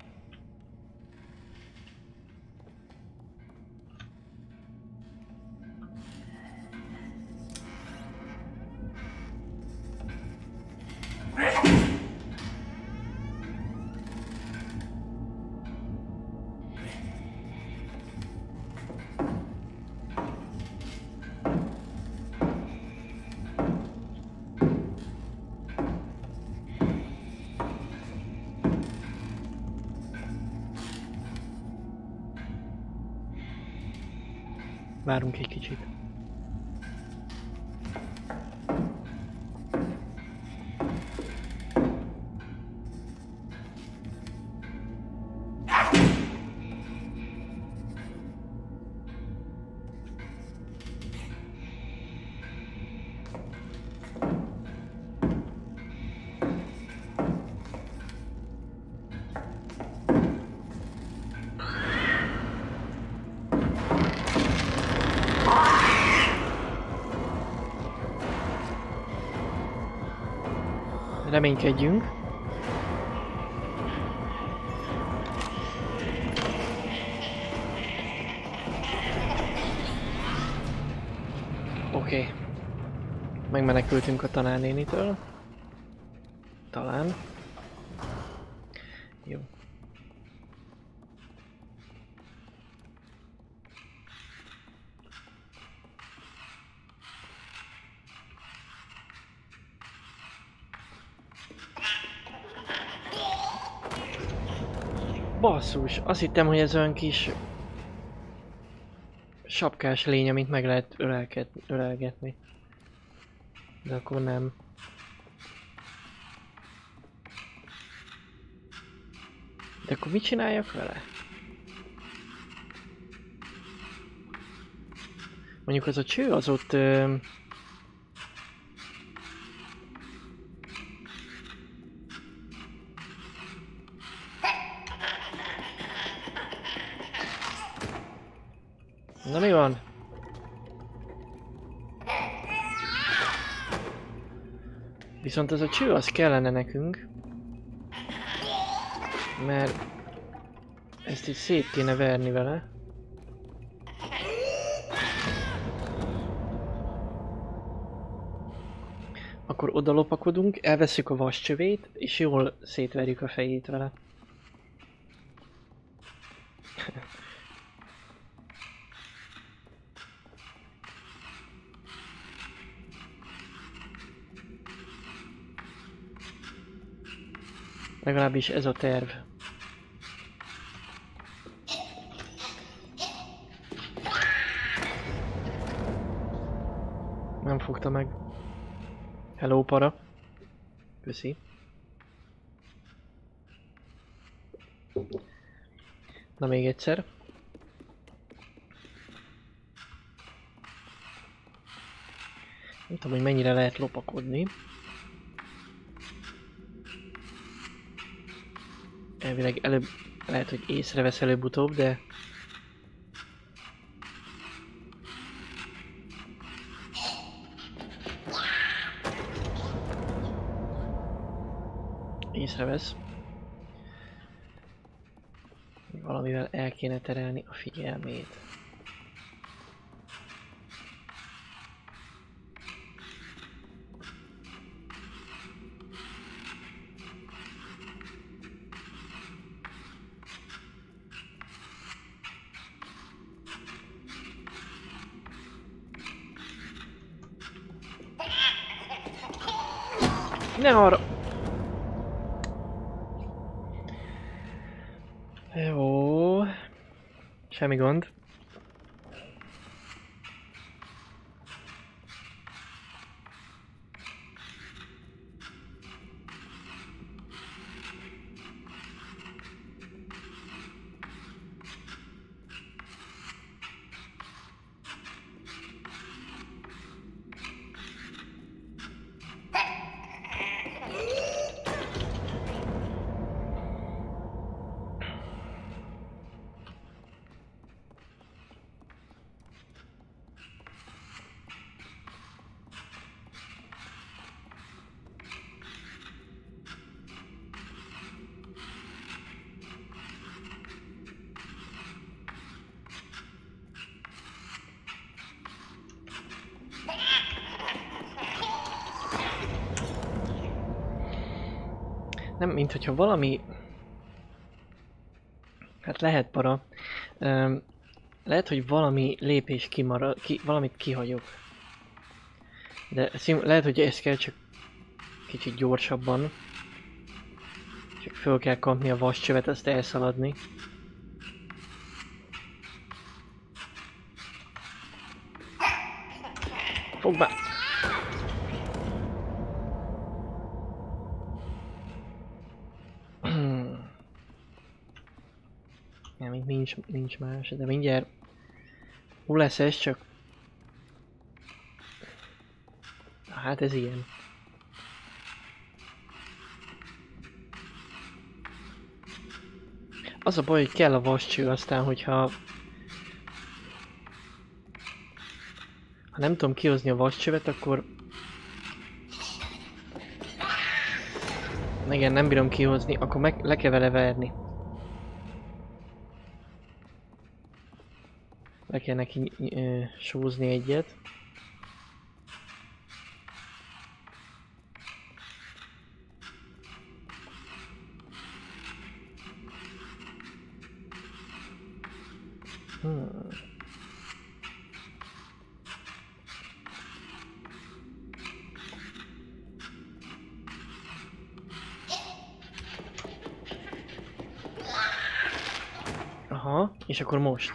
Várunk egy kicsit. Reménykedjünk. Oké. Okay. Megmenekültünk a tanárnénitől. Talán. Jó. Basszus, azt hittem, hogy ez olyan kis sapkás lény, amit meg lehet ölelket, ölelgetni. De akkor nem. De akkor mit csináljak vele? Mondjuk az a cső az ott... Ö... Na mi van? Viszont az a cső az kellene nekünk. Mert ezt így szét kéne verni vele. Akkor oda lopakodunk, elveszük a vascsövét, és jól szétverjük a fejét vele. Legalábbis ez a terv. Nem fogta meg. Hello, para. Köszi. Na még egyszer. Nem tudom, hogy mennyire lehet lopakodni. Elvileg előbb, lehet, hogy észrevesz előbb-utóbb, de... Észrevesz. Valamivel el kéne terelni a figyelmét. Ne arra! Jó. Semmi gond. Nem, mint hogyha valami... Hát lehet para. Um, lehet, hogy valami lépés kimarad, ki, valamit kihagyok. De szim, lehet, hogy ez kell csak kicsit gyorsabban. Csak föl kell kapni a vascsövet, azt elszaladni. Fogd be! Nem, itt nincs, nincs más, de mindjárt... Hol lesz ez csak? Hát ez ilyen. Az a baj, hogy kell a vascső, aztán hogyha... Ha nem tudom kihozni a vascsövet, akkor... Igen, nem bírom kihozni, akkor meg le kell vele verni. Le kell neki uh, sózni egyet. Hmm. Aha, és akkor most.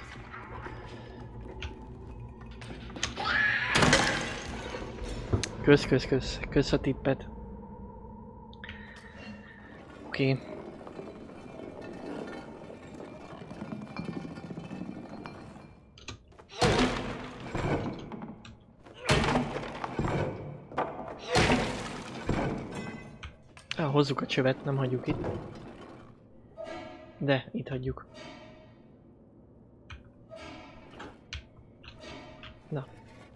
Kösz, kösz, kösz, kösz a tippet. Oké. Okay. Ah, hozzuk a csövet, nem hagyjuk itt. De, itt hagyjuk. Na.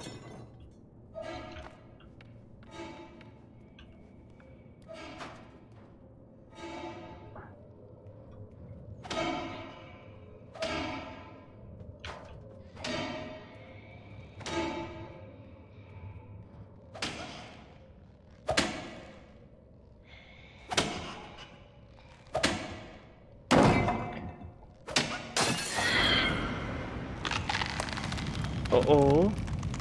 Oh oh.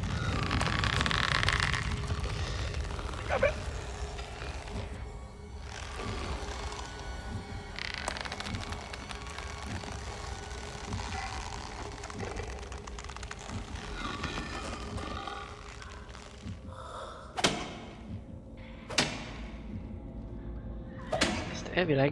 Ezt elvileg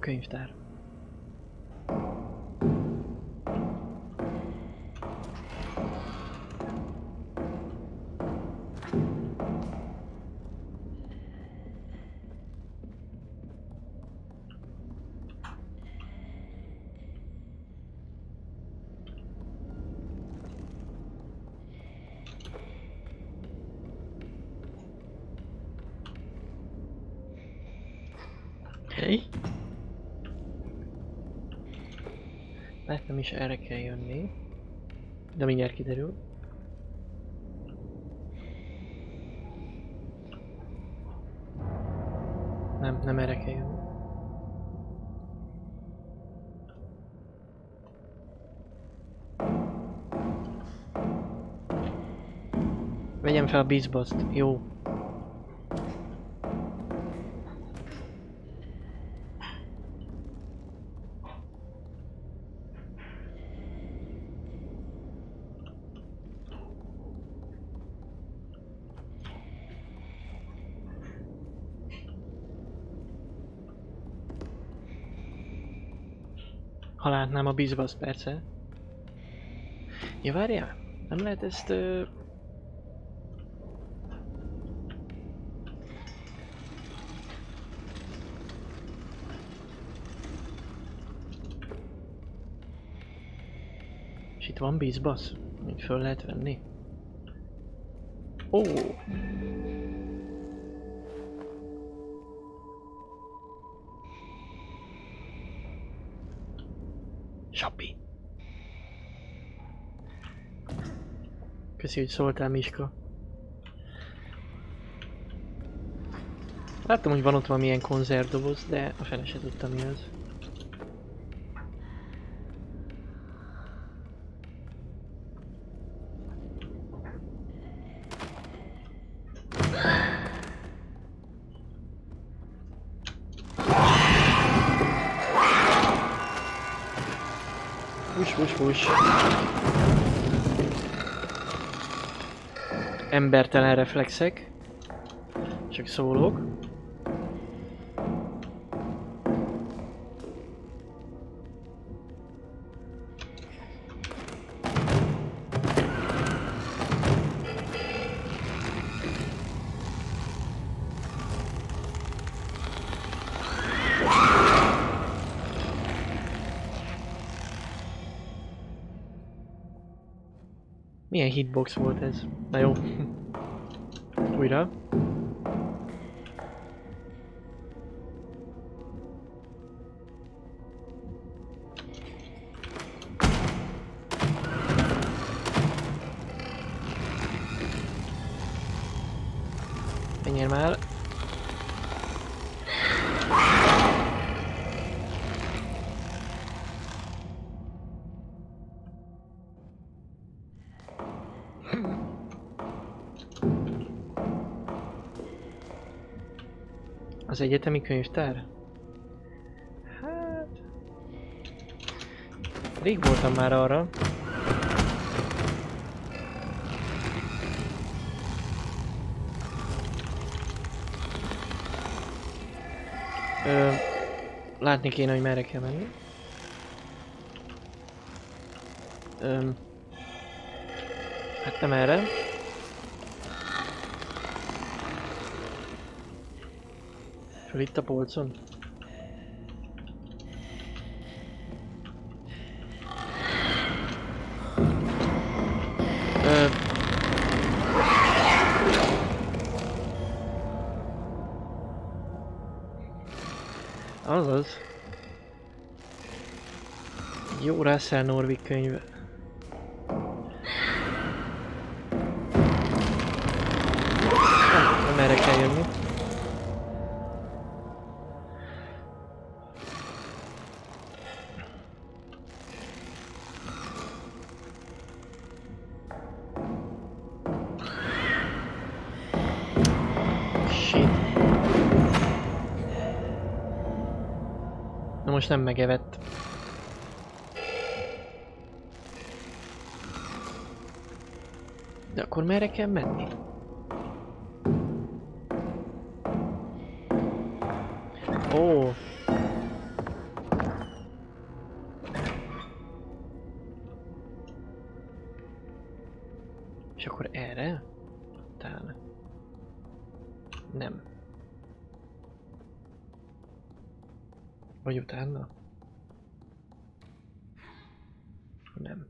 könyvtár. Hey. Mert nem is erre kell jönni. De mindjárt kiderül. Nem, nem erre kell jönni. Vegyem fel a Beast. Jó. Ha látnám a Beast perce. Ja, várjál, nem lehet ezt... Ö... És itt van Beast, amit föl lehet venni. Ó! Sapi. Köszi, hogy szóltál, Miska. Láttam, hogy van ott valamilyen konzervdoboz, de a fele se tudtam, mi az. Fus, fus, fus. Embertelen reflexek. Csak szólok. Milyen hitbox volt ez? Na jó. Újra. Menjél már. Az egyetemi könyvtár? Hát... Rég voltam már arra. Ö, látni kéne, hogy merre kell menni. Ö, hát nem erre. Föl itt a polcon. Ö... Azaz. Jó, Russell Norvig könyve. Nem, nem erre kell jönni. Most nem megevett. De akkor merre kell menni? Ó. És akkor erre? Talán. Nem. Vagy utána? Nem.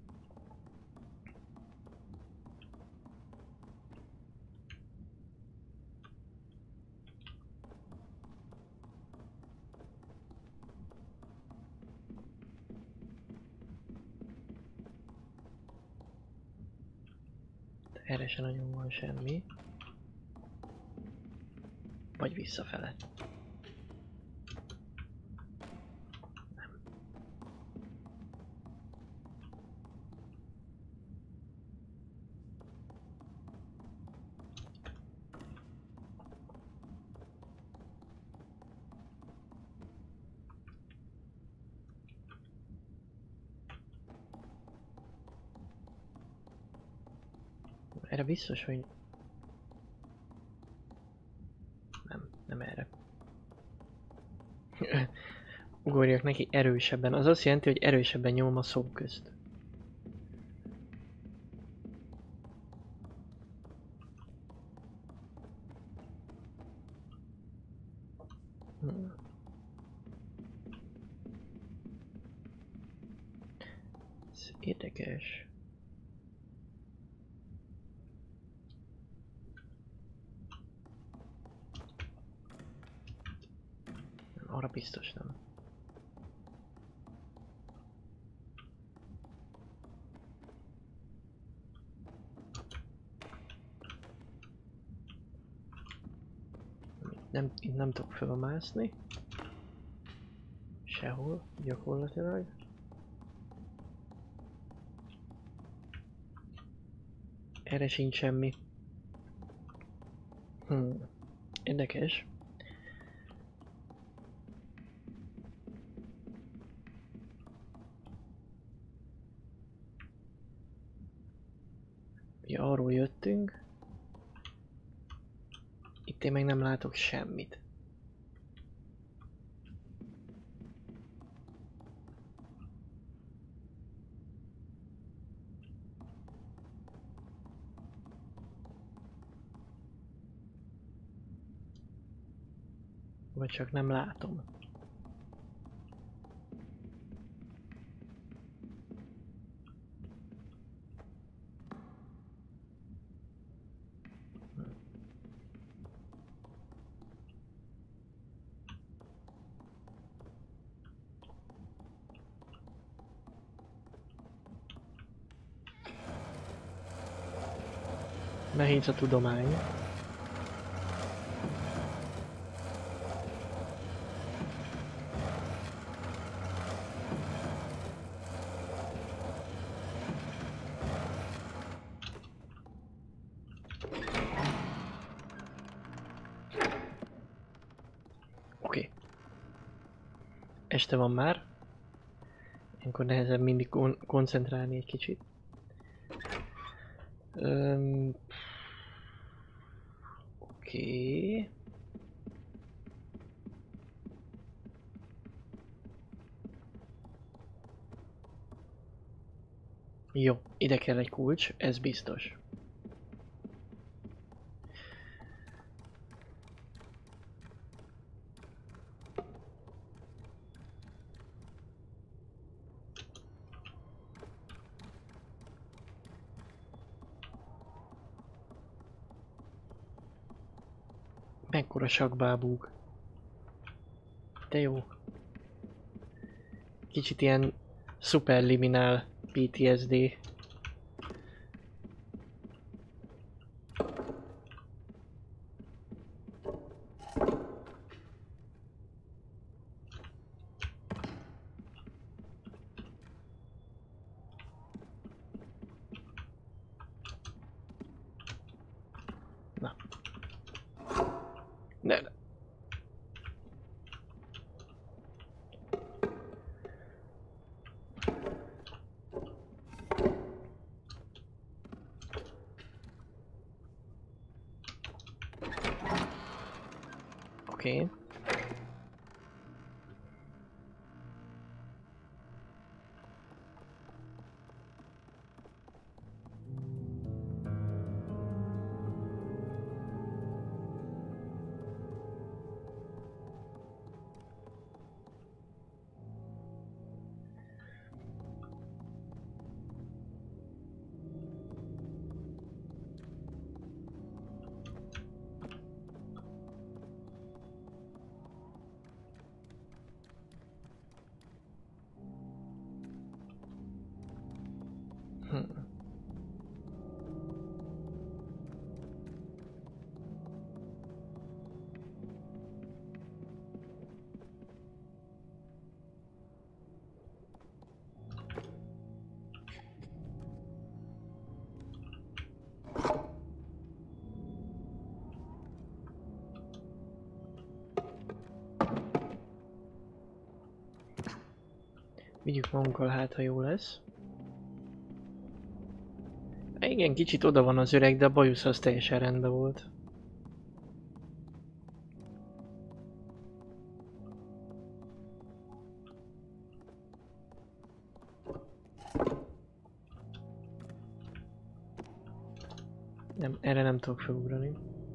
Erre se nagyon van semmi. Vagy visszafele. Nem. Erre biztos, hogy... Nem, nem erre. Ugorjak neki erősebben. Az azt jelenti, hogy erősebben nyomom a szó közt. Hmm. Ez érdekes. Arra biztos nem. Nem, itt nem tudok fölmászni. Sehol, gyakorlatilag. Erre sincs semmi. Hmm. Érdekes. Ugye arról jöttünk. Itt én meg nem látok semmit. Vagy csak nem látom. Nehéz a tudomány. Oké. Okay. Este van már. Ilyenkor nehezebb mindig kon koncentrálni egy kicsit. Öm... Oké. Okay. Jó, ide kell egy kulcs, ez biztos. Mekkora sakbábúk. De jó. Kicsit ilyen szuperliminál pé té es dé. Na. Ne, ne. Oké. Okay. Vigyük magunkkal, hát ha jó lesz. Igen, kicsit oda van az öreg, de a bajusz az teljesen rendben volt. Nem, erre nem tudok felugrani.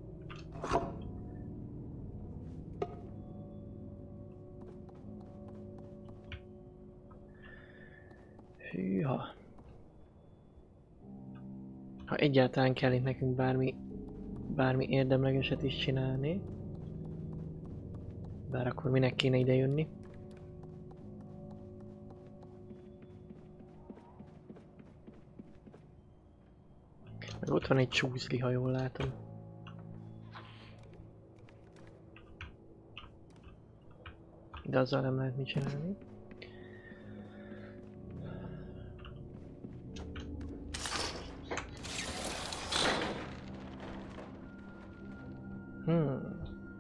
Hűha. Ha egyáltalán kell itt nekünk bármi, bármi érdemlegeset is csinálni. Bár akkor minek kéne ide jönni. Meg ott van egy csúszli, ha jól látom. De azzal nem lehet mit csinálni. Hmm.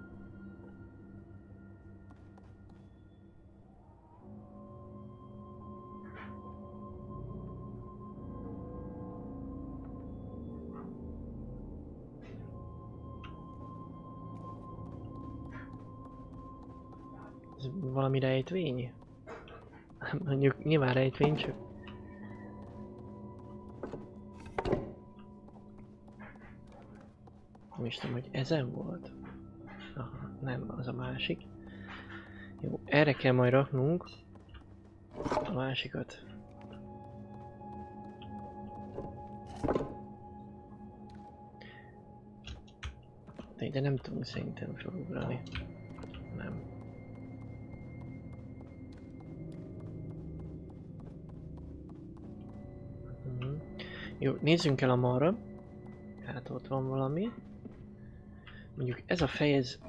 Ez valami rejtvény? Mondjuk nyilván rejtvény, csak... Nem is tudom, hogy ezen volt? Aha, nem, az a másik. Jó, erre kell majd raknunk a másikat. De ide nem tudunk szerintem felugrani. Nem. Uh-huh. Jó, nézzünk el a marra. Hát ott van valami. Mondjuk ez a fejez...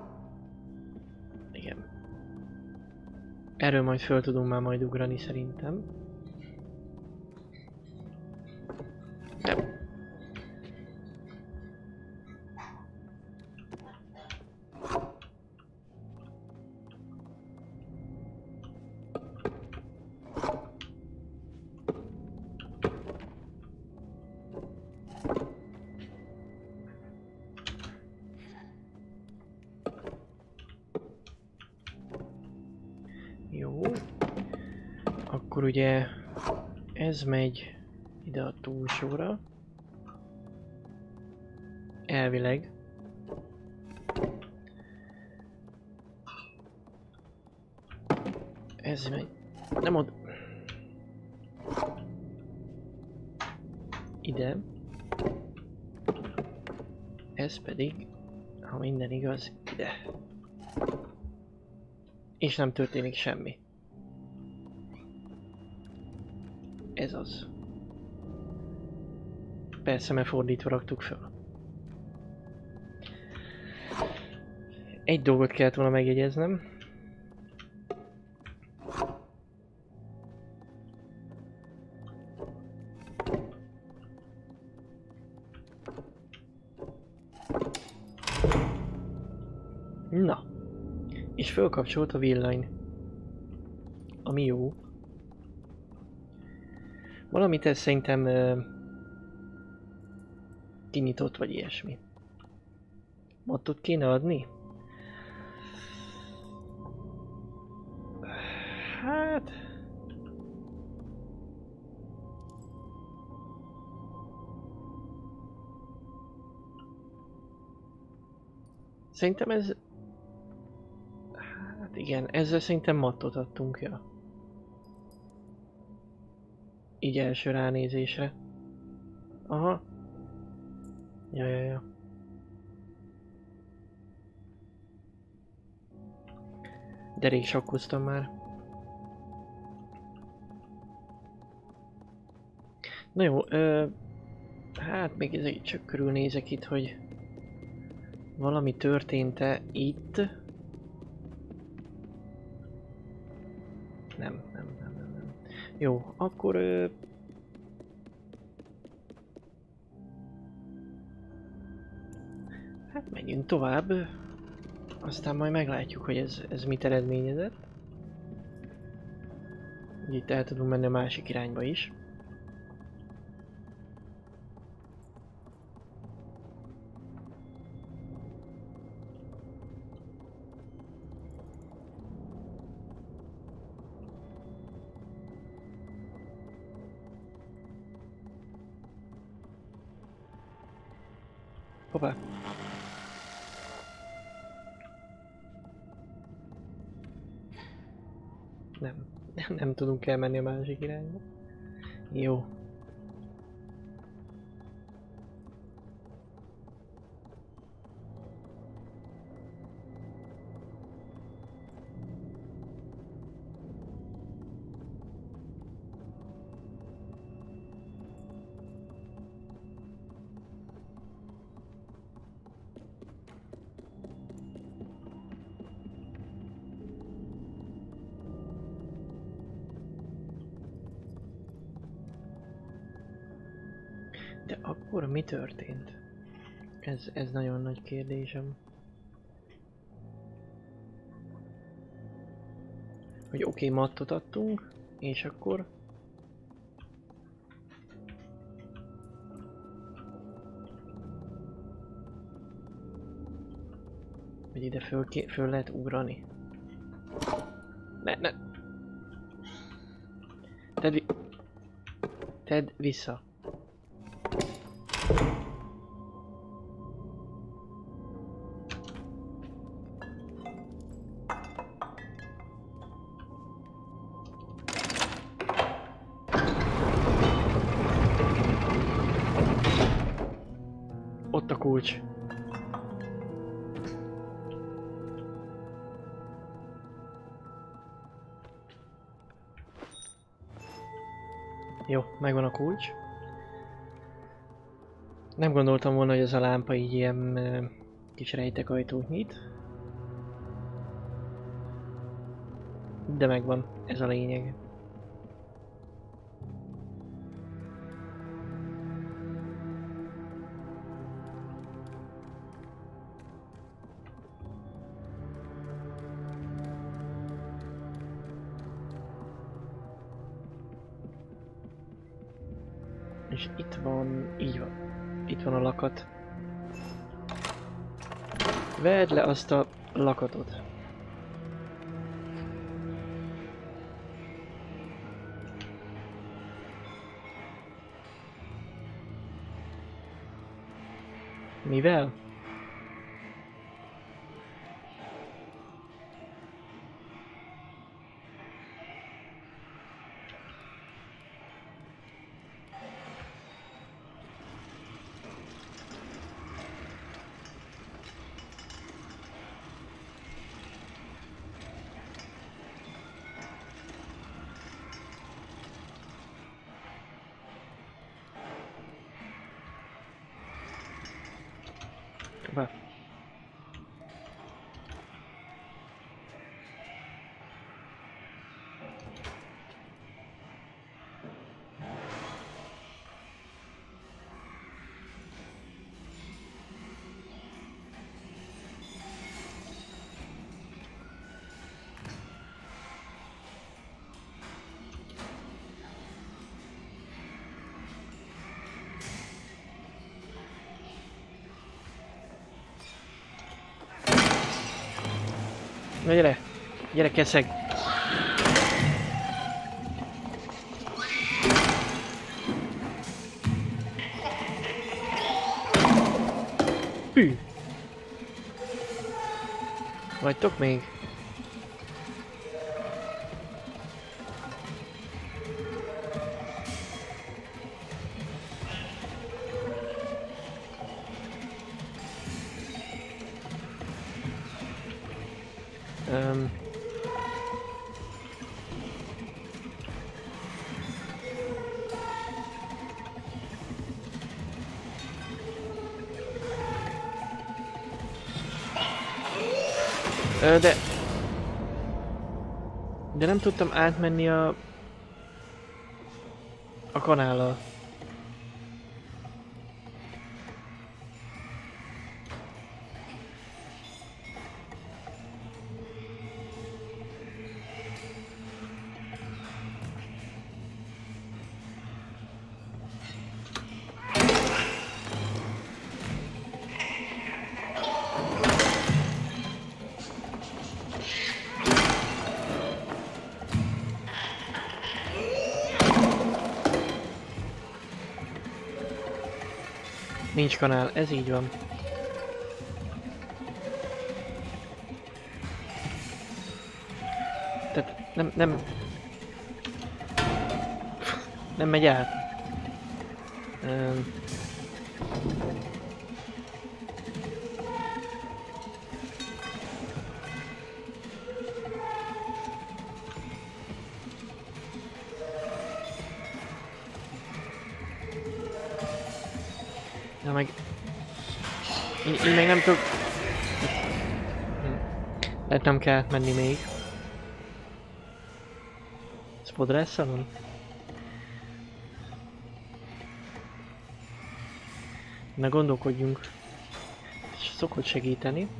Igen. Erről majd föl tudunk már majd ugrani szerintem. Nem. Jó. Akkor ugye ez megy ide a túlsóra. Elvileg. Ez megy. Nem od... Ide. Ez pedig, ha minden igaz, ide. És nem történik semmi. Ez az. Persze, mert fordítva raktuk föl. Egy dolgot kellett volna megjegyeznem. Na. És fölkapcsolt a villany. Ami jó. Valamit ez szerintem uh, kinyitott vagy ilyesmi. Mattot kéne adni? Hát... Szerintem ez... Hát igen, ezzel szerintem mattot adtunk, ja. Így első ránézésre. Aha. Ja, ja, ja. De rég sakkoztam már. Na jó, ö, hát még ezért csak körülnézek itt, hogy valami történt-e itt. Nem, nem, nem, nem, nem. Jó, akkor... Ö, hát menjünk tovább. Aztán majd meglátjuk, hogy ez, ez mit eredményezett. Itt el tudunk menni a másik irányba is. Hoppá. Nem. Nem tudunk elmenni a másik irányba. Jó. De akkor mi történt? Ez, ez nagyon nagy kérdésem. Hogy oké, okay, mattot adtunk, és akkor... Hogy ide föl, föl lehet ugrani. Ne, ne! Tedd, vi Tedd vissza! Ott a kulcs. Jó, megvan a kulcs. Nem gondoltam volna, hogy ez a lámpa így ilyen uh, kis rejtekajtót nyit. De megvan, ez a lényeg. És itt van, így van. Itt van a lakat. Vedd le azt a lakatot. Mivel? Be. Na gyere! Gyere, keszeg! Hű! Vagytok még? Um. Ö, de... De nem tudtam átmenni a... a kanállal. Nincs kanál, ez így van. Tehát nem, nem... Nem megy át. Um, Ja, meg... Így, így meg nem tudok... Hm. Lehet nem kell menni még. Ez fodrással van? Na gondolkodjunk. És szokott segíteni.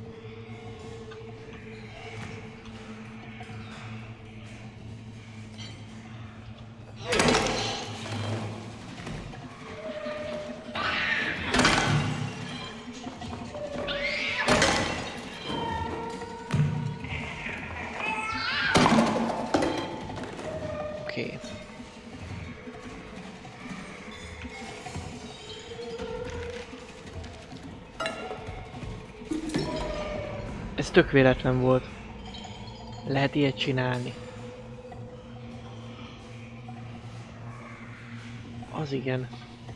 Oké. Ez tök véletlen volt. Lehet ilyet csinálni. Az igen.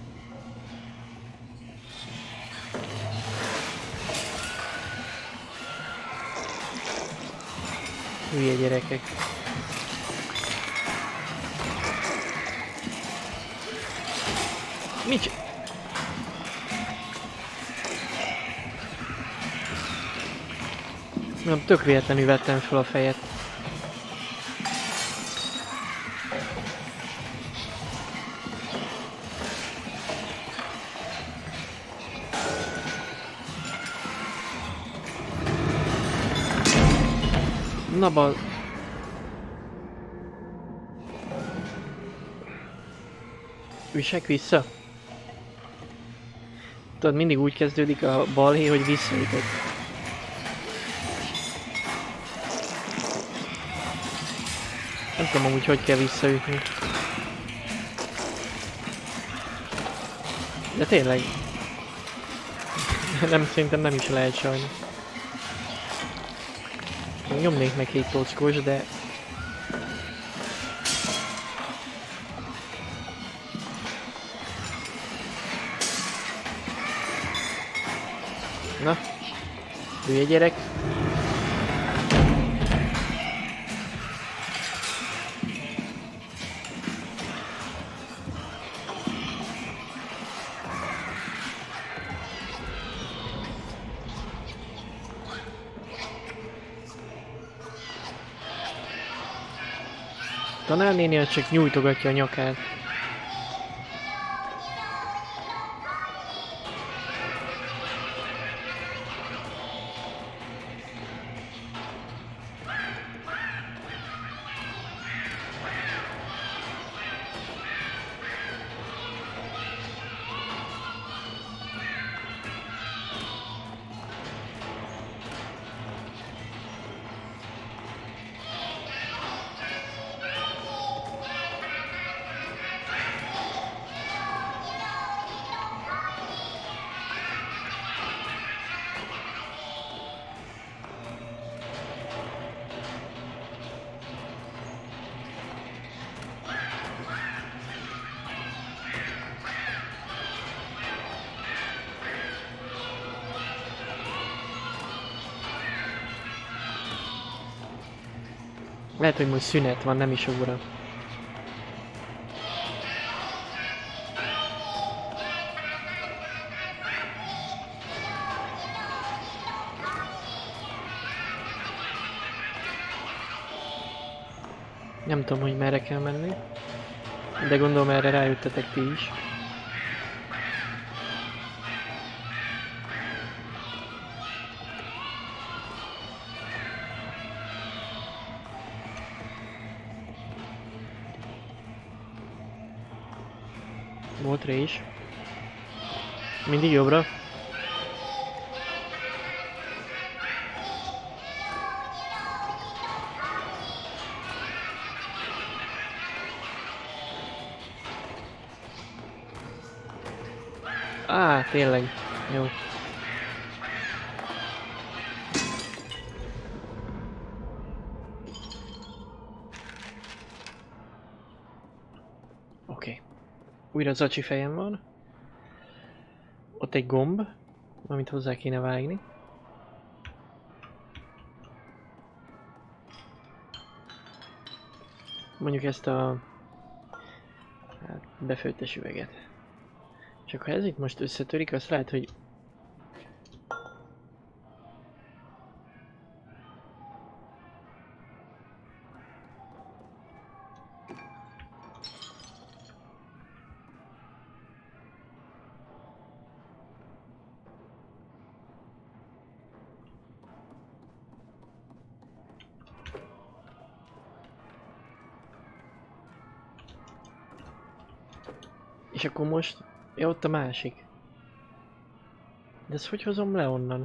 Hülye gyerekek. Mit? Nem, tök véletlenül vettem fel a fejet. Na bal... Üssek vissza? Tudod, mindig úgy kezdődik a balhé, hogy visszaütök. Nem tudom amúgy, hogy kell visszaütni. De tényleg. Nem, szerintem nem is lehet sajnos. Nyomnék meg egy tockos, de... Na, hülye gyerek. Tanárnéni az csak nyújtogatja a nyakát. Lehet, hogy most szünet van, nem is óra. Nem tudom, hogy merre kell menni. De gondolom erre rájöttetek ti is. Volt rés. Mindig jobbra. Á, tényleg. Jó. Oké. Okay. Újra zacsi fejem van. Ott egy gomb, amit hozzá kéne vágni. Mondjuk ezt a hát, befőttes üveget. Csak ha ez itt most összetörik, azt lehet, hogy és akkor most... Ja, ott a másik. De ezt hogy hozom le onnan?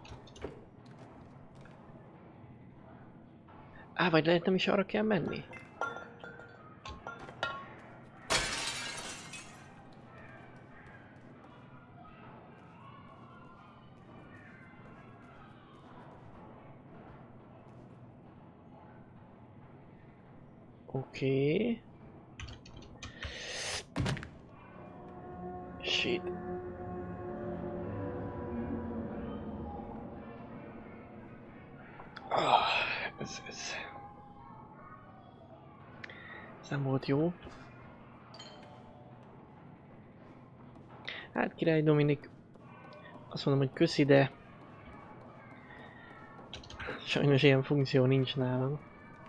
Á, vagy lehet nem is arra kell menni? Oké. Okay. Shit. Oh, ez, ez... ez nem volt jó. Hát király Dominik, azt mondom, hogy köszi, de sajnos ilyen funkció nincs nálam.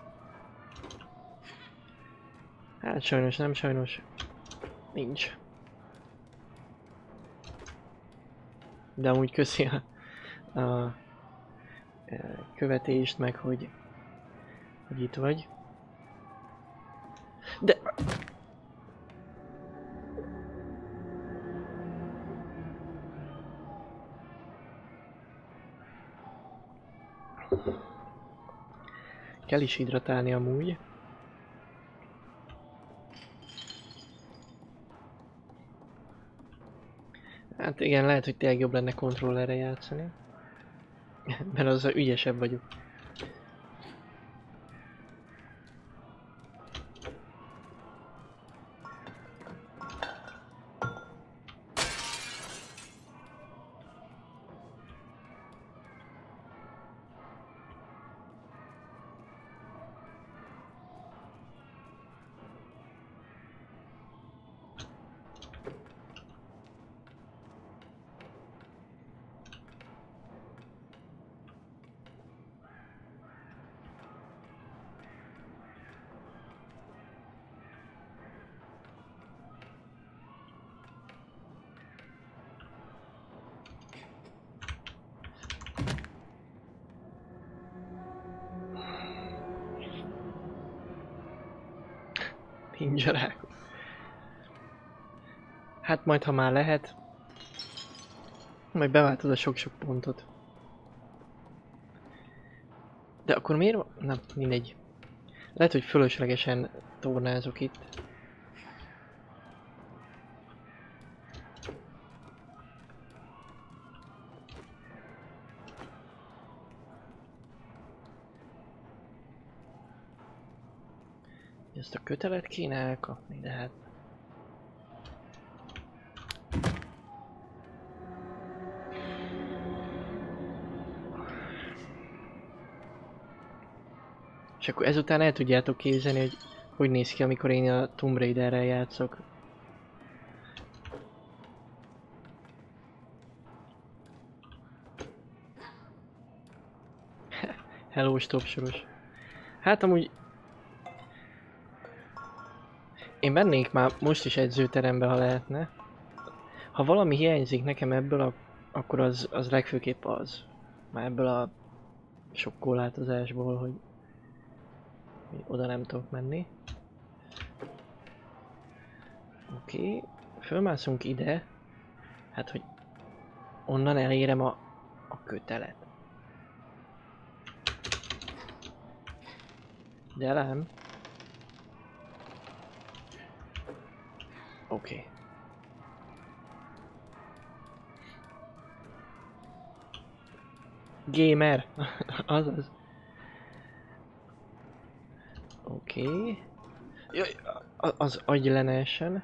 Hát sajnos, nem sajnos, nincs. De amúgy köszi a, a, a követést, meg hogy, hogy itt vagy. De... kell is hidratálni amúgy. Hát igen, lehet, hogy tényleg jobb lenne kontrollerre játszani. Mert azzal ügyesebb vagyok. Ninja rákos. Hát majd ha már lehet, majd beváltod a sok-sok pontot. De akkor miért? Na, mindegy. Lehet, hogy fölöslegesen tornázok itt. Ezt a kötelet kéne elkapni, de hát... És akkor ezután el tudjátok képzelni, hogy hogy néz ki, amikor én a Tomb Raiderrel játszok. Hello, stop soros. Hát amúgy... Én mennék már most is edzőterembe, ha lehetne. Ha valami hiányzik nekem ebből, a, akkor az, az legfőképp az. Már ebből a sok korlátozásból, hogy, hogy oda nem tudok menni. Oké, okay. Fölmászunk ide. Hát, hogy onnan elérem a, a kötelet. De nem. Oké. Okay. Gamer! Azaz. Oké. Okay. Jaj, az agy le ne essen.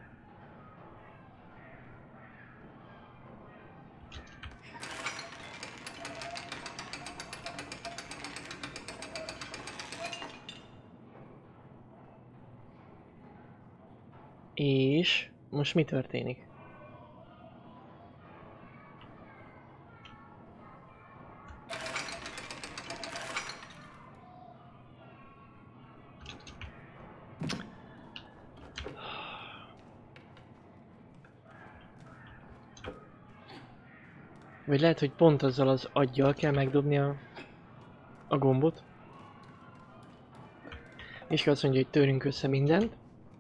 És most mi történik? Vagy lehet, hogy pont azzal az aggyal kell megdobni a, a gombot. És azt mondja, hogy törünk össze mindent.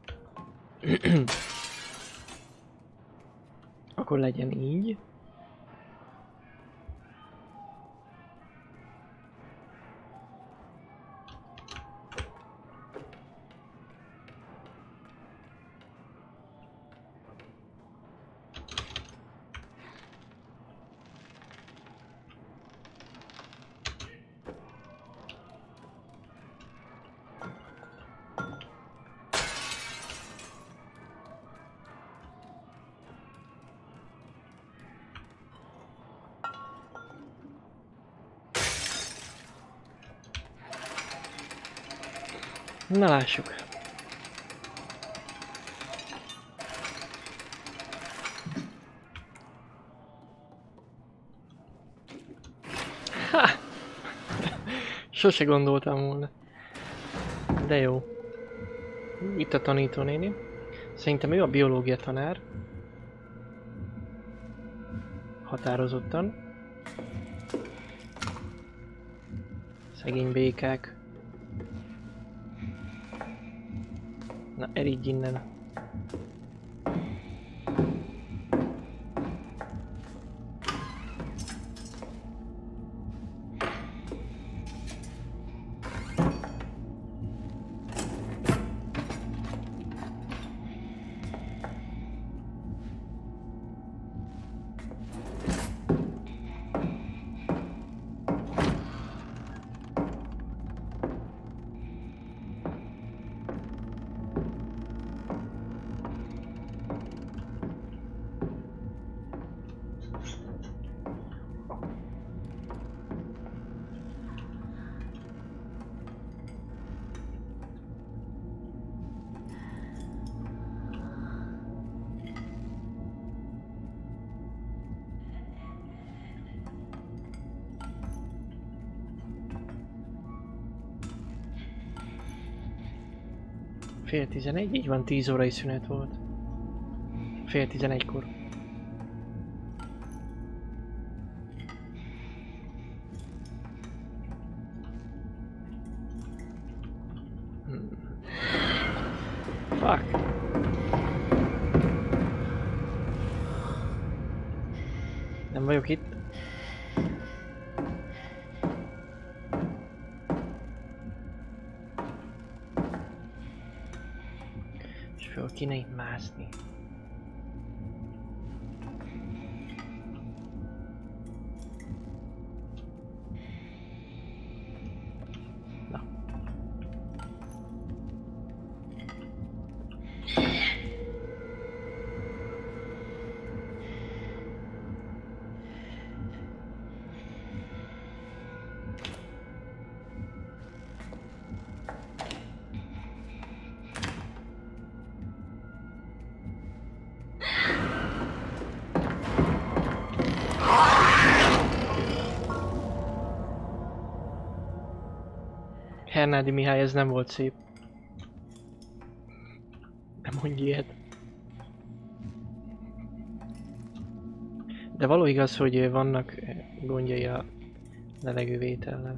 Akkor legyen így. Na lássuk. Ha! Sose gondoltam volna. De jó. Itt a tanítónéni. Szerintem ő a biológia tanár. Határozottan. Szegény békák. Na, erígy innen. Fél tizenegy, így van, tíz órai szünet volt. Fél tizenegykor. Hmm. Fuck. Nem vagyok itt. Föl kéne itt mászni. Na. Hernádi Mihály, ez nem volt szép. Nem mondj ilyet. De való igaz, hogy vannak gondjai a levegővétellel.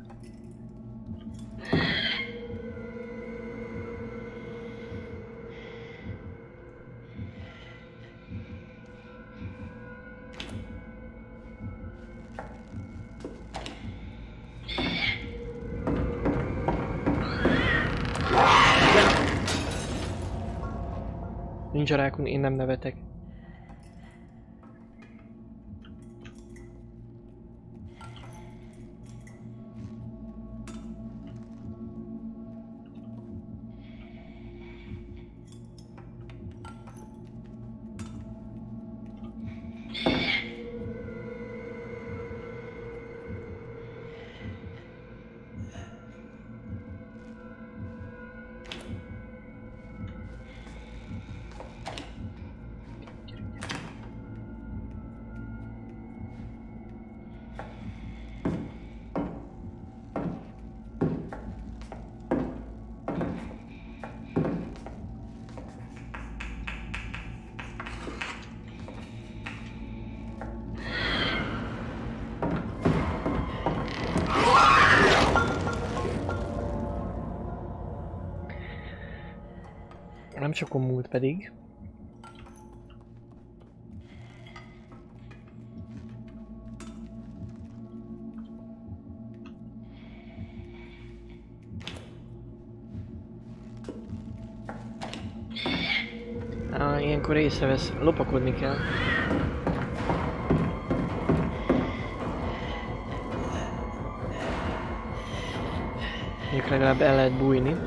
Nincs a rákon, én nem nevetek. Nem sokon múlt pedig. Ah, ilyenkor észrevesz, lopakodni kell. Mondjuk legalább el lehet bújni.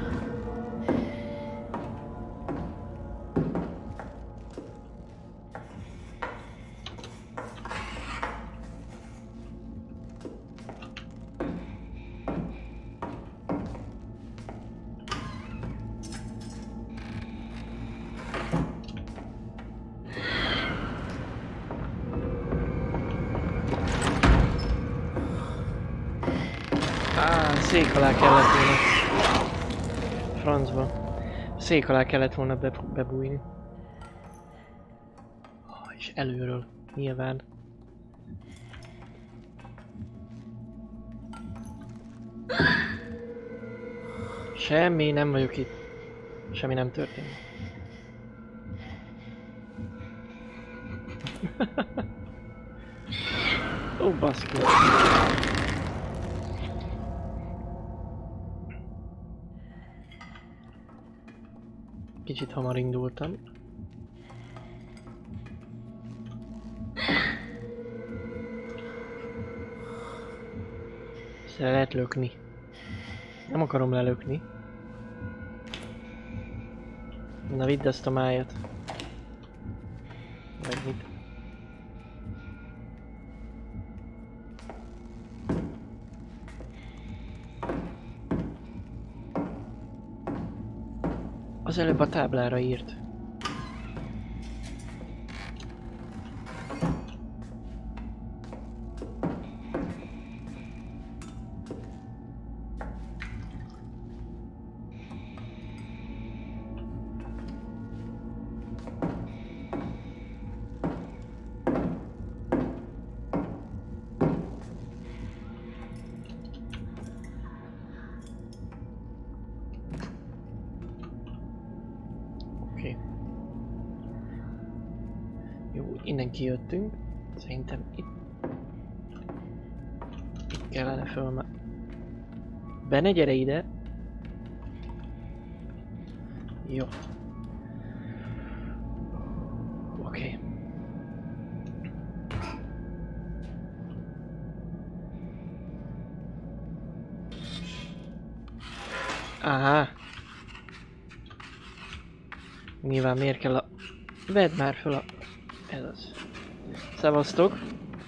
Szék alá kellett volna. Francba. Szék alá kellett volna be bebújni. Oh, és előről, nyilván. Semmi, nem vagyok itt. Semmi nem történt. Ó, oh, baszki. Kicsit hamar indultam. Ezt lehet lökni. Nem akarom lelökni. Na vidd ezt a májat. Vagy mit? Az előbb a táblára írt. Jó, innen kijöttünk. Szerintem itt... Itt kellene föl... Be ne gyere ide! Jó. Oké. Okay. Aha. Nyilván miért kell a... Vedd már föl a... Ez az. Szevasztok!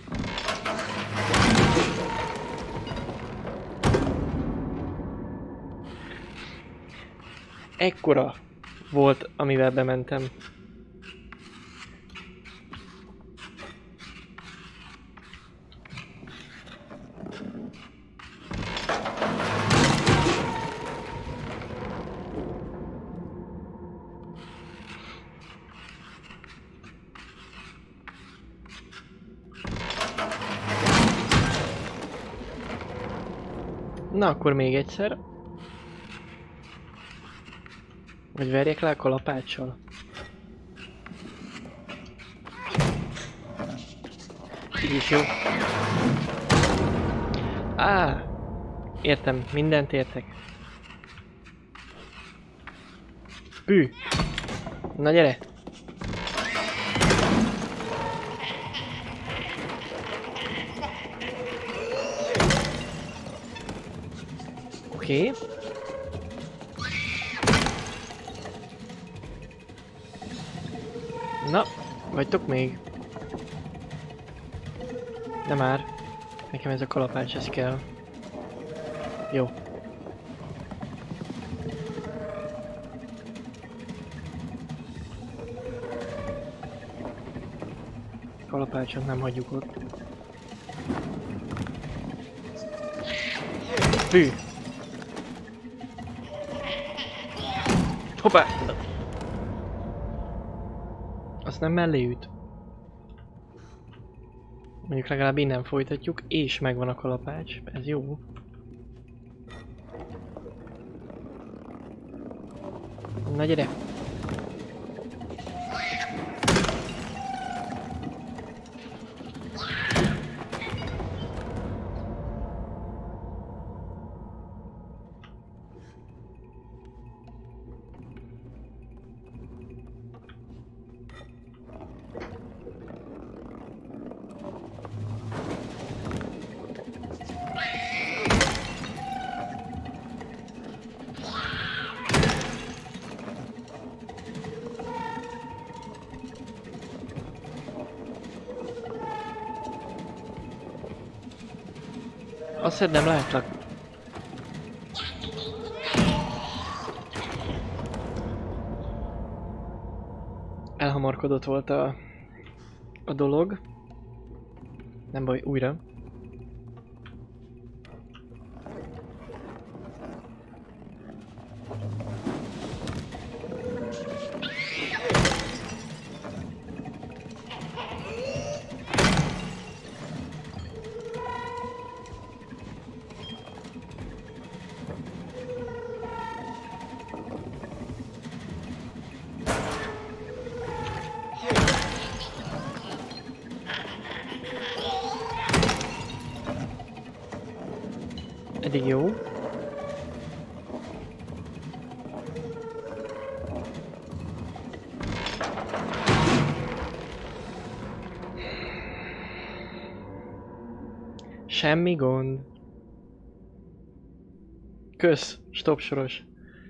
Ekkora volt, amivel bementem. Na akkor még egyszer. Vagy verjek le a kalapáccsal. Így is jó. Á, értem, mindent értek. Hű. Na gyere. Oké. Okay. Na, vagytok még? De már. Nekem ez a kalapács, ez kell. Jó. Kalapácsot nem hagyjuk ott. Fű! Hoppá! Azt nem mellé üt. Mondjuk legalább innen folytatjuk, és megvan a kalapács. Ez jó. Na gyere! Azt hiszem, nem látlak. Elhamarkodott volt a, a dolog. Nem baj, újra. Eddig jó. Semmi gond. Kösz, stop soros.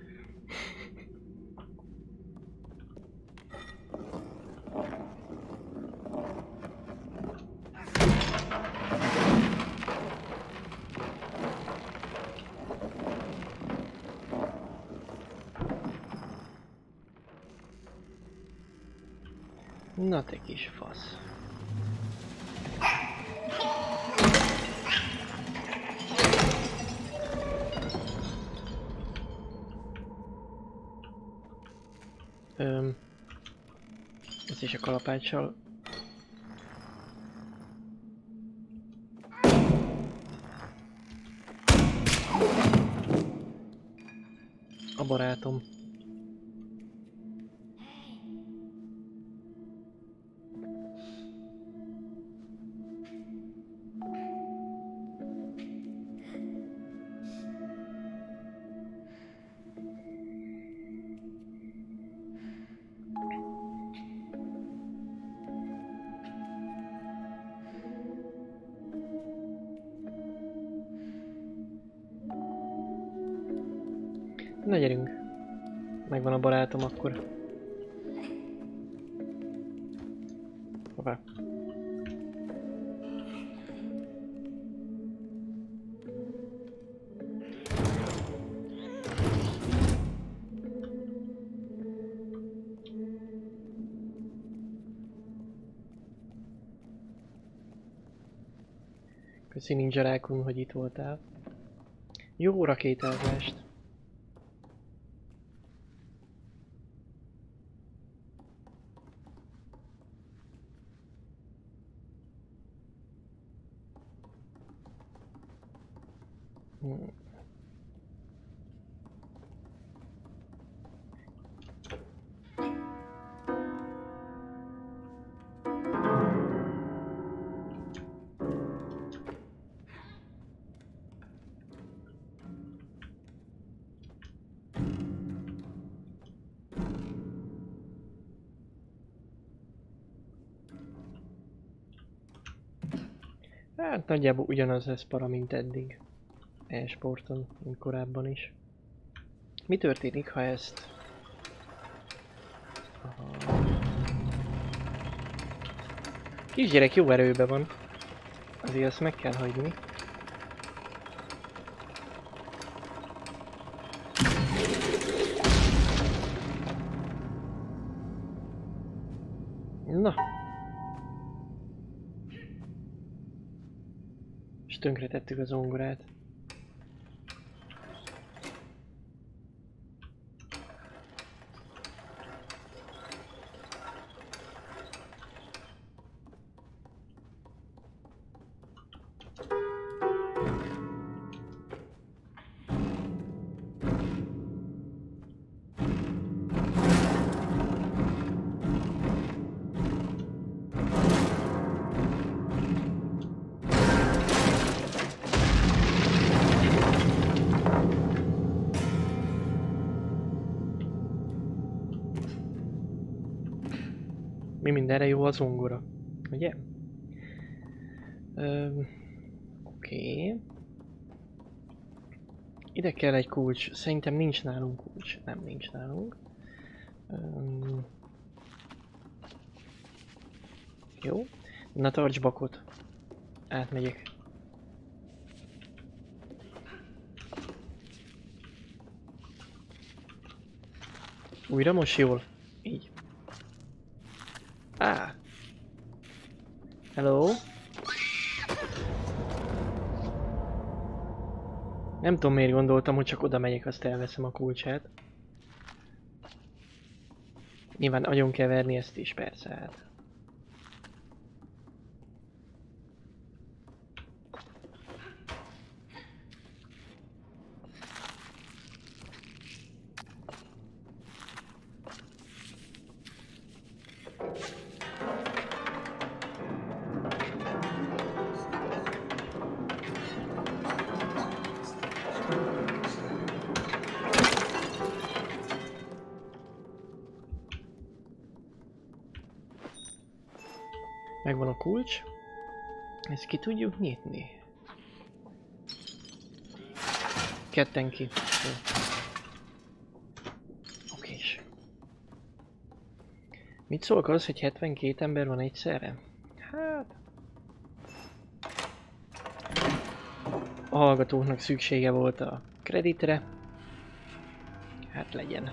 Na te kis fasz. Öm, ez is a kalapáccsal. A barátom. Na gyerünk. Megvan a barátom akkor. Hoppá. Köszi Ninja Raccoon, hogy itt voltál. Jó rakétázást! Hmm. Hát nagyjából ugyanaz lesz para, mint eddig. E-sporton, mint korábban is. Mi történik, ha ezt... Aha. Kisgyerek jó erőben van. Azért azt meg kell hagyni. Na. És tönkretettük a zongorát. Mi mindenre jó a zongora, ugye? Öm, Oké. Okay. Ide kell egy kulcs. Szerintem nincs nálunk kulcs. Nem, nincs nálunk. Öm, jó. Na tarts bakot. Átmegyek. Újra most jól? Így. Á. Hello? Nem tudom miért gondoltam, hogy csak oda megyek, azt elveszem a kulcsát. Nyilván agyon kell verni ezt is, persze hát. Megvan a kulcs. Ezt ki tudjuk nyitni. Ketten ki. Okés. Mit szólok az, hogy hetvenkét ember van egyszerre? Hát... A hallgatóknak szüksége volt a kreditre. Hát legyen.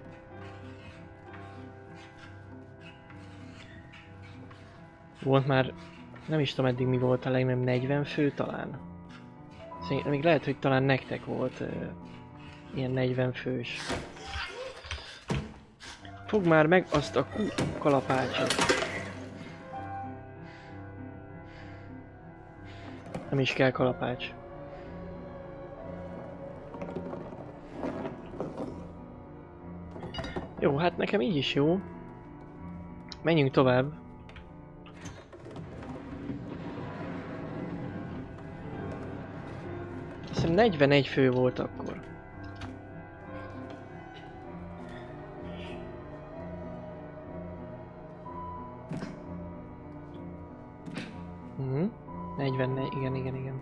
Volt már, nem is tudom eddig mi volt a legnagyobb, negyven fő talán. Szerintem még lehet, hogy talán nektek volt uh, ilyen negyven fős. Fogd már meg azt a ku kalapácsot. Nem is kell kalapács. Jó, hát nekem így is jó. Menjünk tovább. Hiszem negyvenegy fő volt akkor. Mhm. negyvenegy, igen, igen, igen.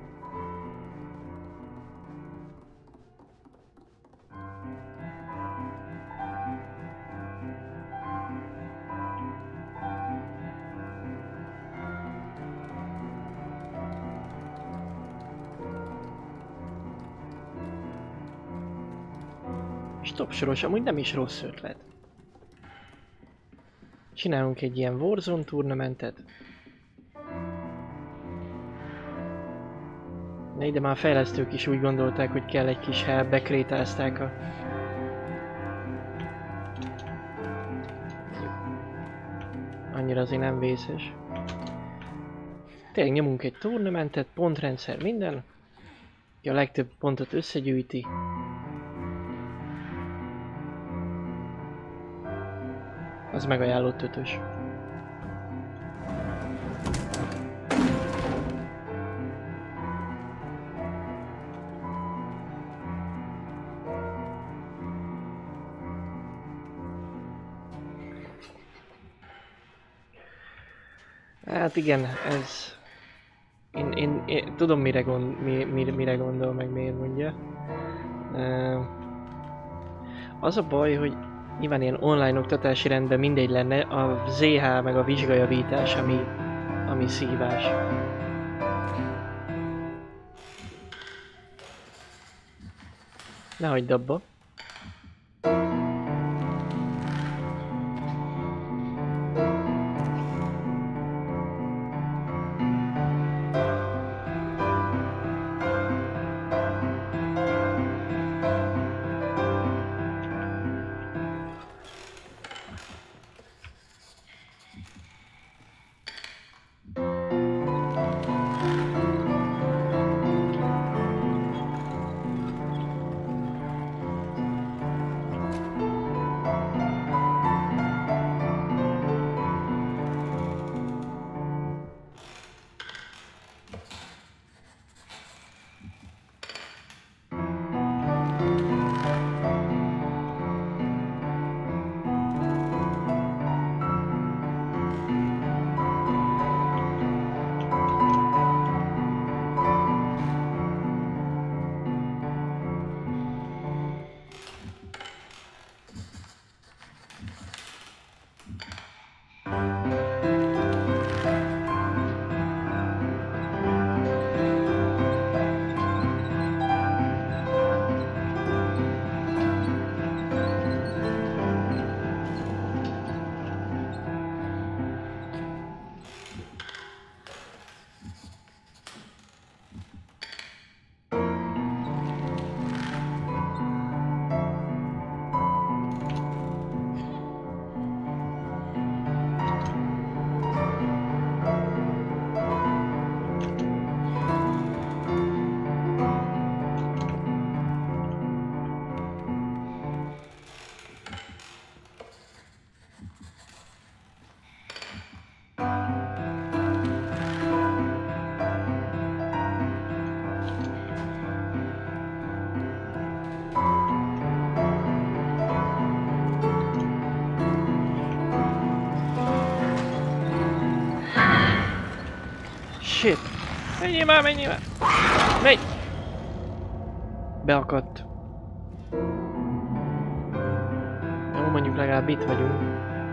Stop soros, amúgy nem is rossz ötlet. Csinálunk egy ilyen Warzone turnamentet. De ide már a fejlesztők is úgy gondolták, hogy kell egy kis help, bekrétázták a... Annyira azért nem vészes. Tényleg nyomunk egy turnamentet, pontrendszer, minden. Aki a legtöbb pontot összegyűjti. Az megajánlott ötös. Hát igen, ez... Én, én, én tudom mire, gond, mi, mire, mire gondol, meg miért mondja. Uh, az a baj, hogy nyilván ilyen online oktatási rendben mindegy lenne, a zé há meg a vizsgajavítás, ami, ami szívás. Ne hagyd abba. Shit! Menjél már, menjél már! Menj! Beakadt. Jó, mondjuk legalább itt vagyunk.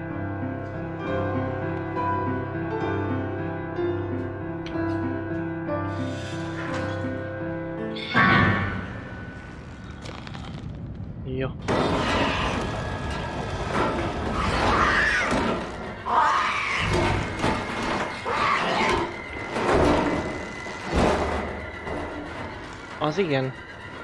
Jó. Az igen.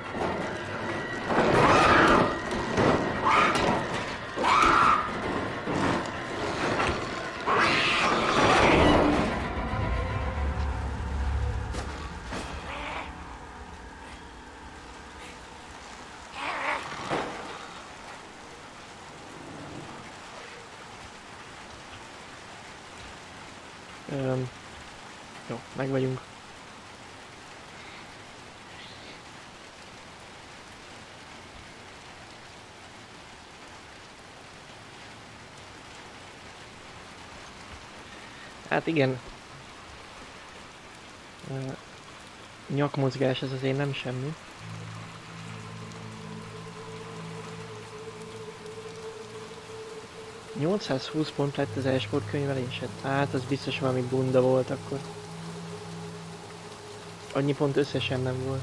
Öm, jó, meg vagyunk. Hát igen. Ö, nyakmozgás ez azért nem semmi. nyolcszázhúsz pont lett az e-sport könyvelésed? Hát az biztos valami bunda volt akkor. Annyi pont összesen nem volt.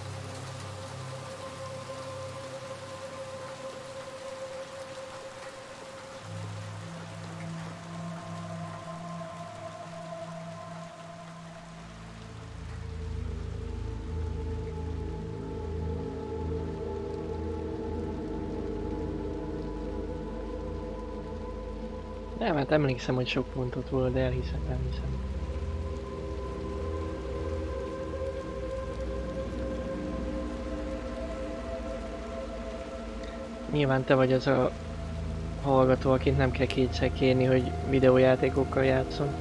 Nem, hát emlékszem, hogy sok pontot volt, de elhiszem, elhiszem. Nyilván te vagy az a hallgató, akit nem kell kétszer kérni, hogy videójátékokkal játszon.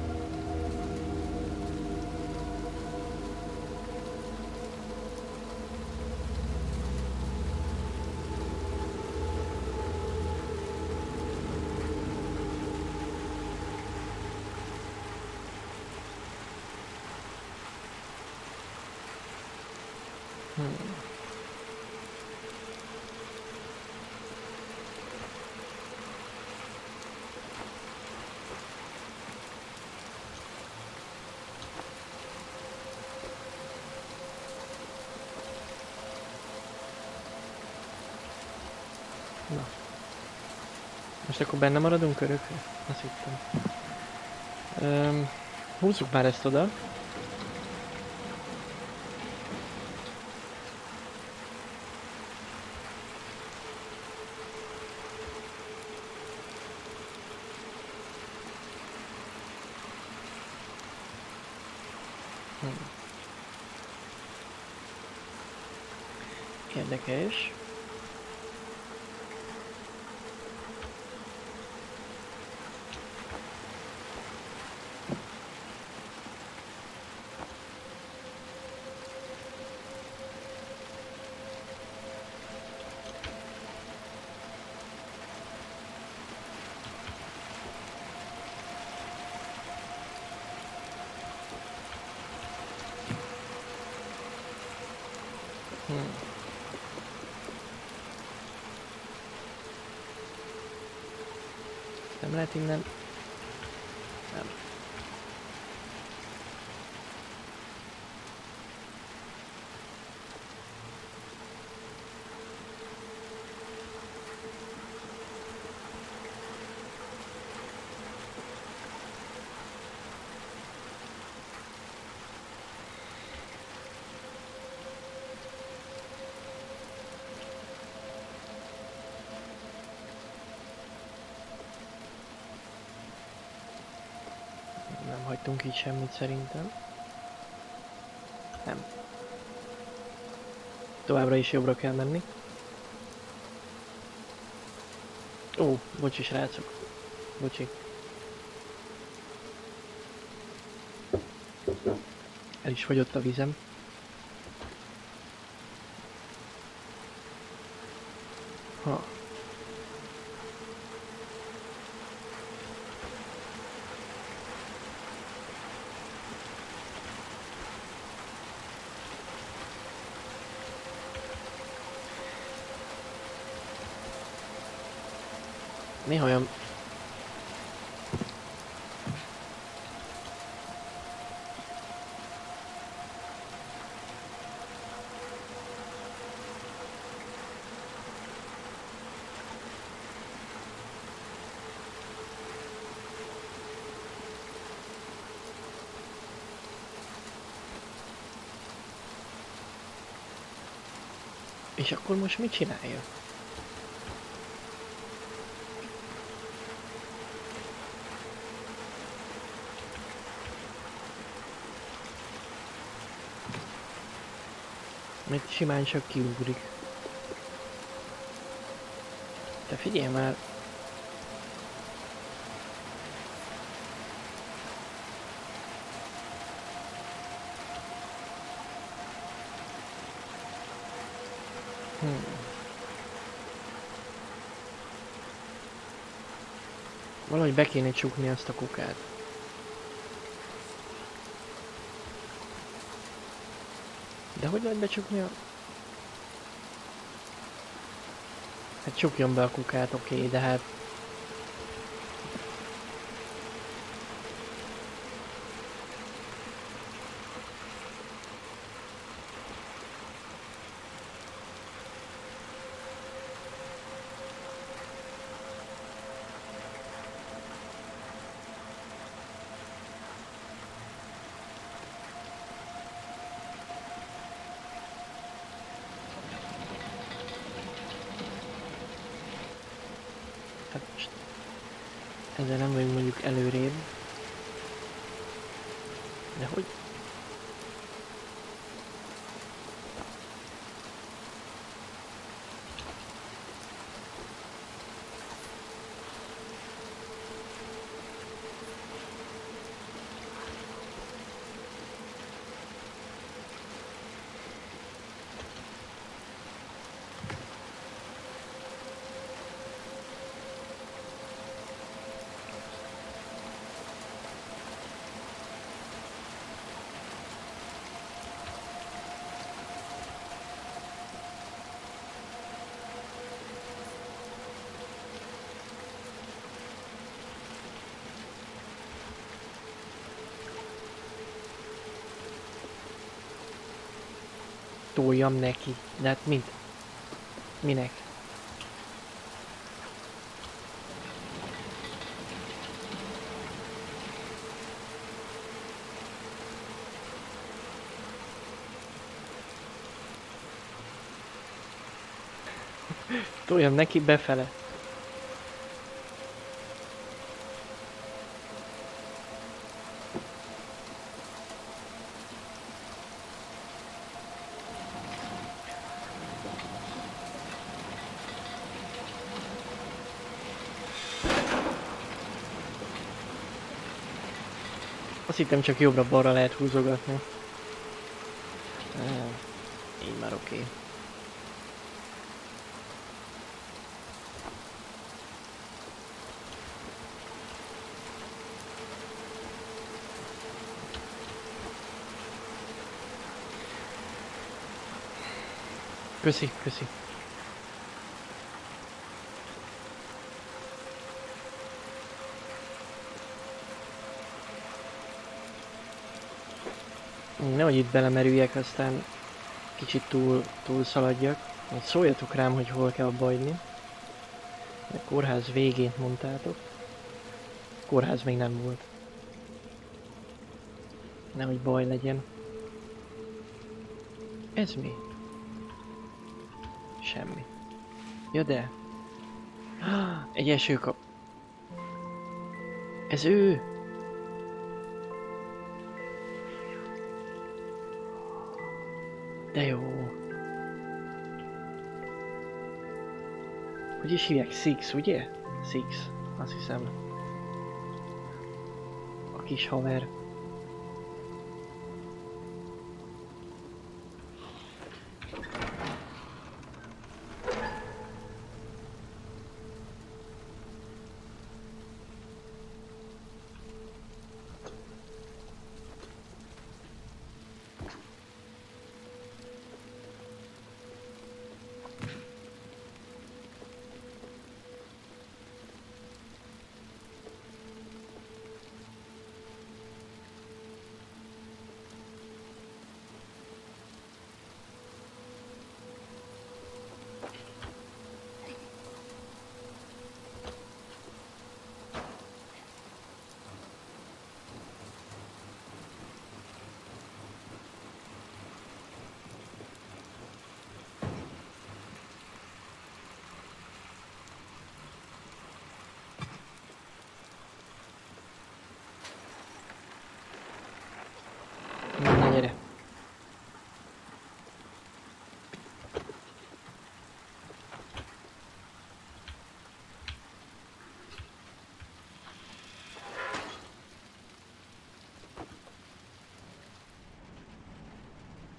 Hmm. Na. Most akkor benne maradunk örökre? Azt hittem. Öm, húzzuk már ezt oda. Hmm. Érdekes. Hmm. Nem lehet innen? Nem. Nem hagytunk így semmit szerintem. Nem. Továbbra is jobbra kell menni. Ó, bocsi srácok. Bocsi. El is fogyott a vizem. Ha. Néha olyan... És akkor most mit csinálja? Mert simán csak kiugrik. Te figyelj már! Hmm. Valahogy be kéne csukni azt a kukát. De hogy lehet becsukni a... Hát csukjon be a kukát, oké, okay, de hát... Hát most... Ezzel nem vagyunk mondjuk előrébb. De hogy? Toljam neki. De hát mit? Minek? Toljam neki befele. Azt hittem csak jobbra-balra lehet húzogatni. Ah, így már oké. Okay. Köszi, köszi. Nehogy itt belemerüljek, aztán kicsit túl, túl szaladjak. Szóljatok rám, hogy hol kell bajni. A kórház végén mondtátok. A kórház még nem volt. Nehogy baj legyen. Ez mi? Semmi. Ja de. Egy esőkap. Ez ő! De jó. Hogy is hívják? Six, ugye? Six, azt hiszem. A kis haver.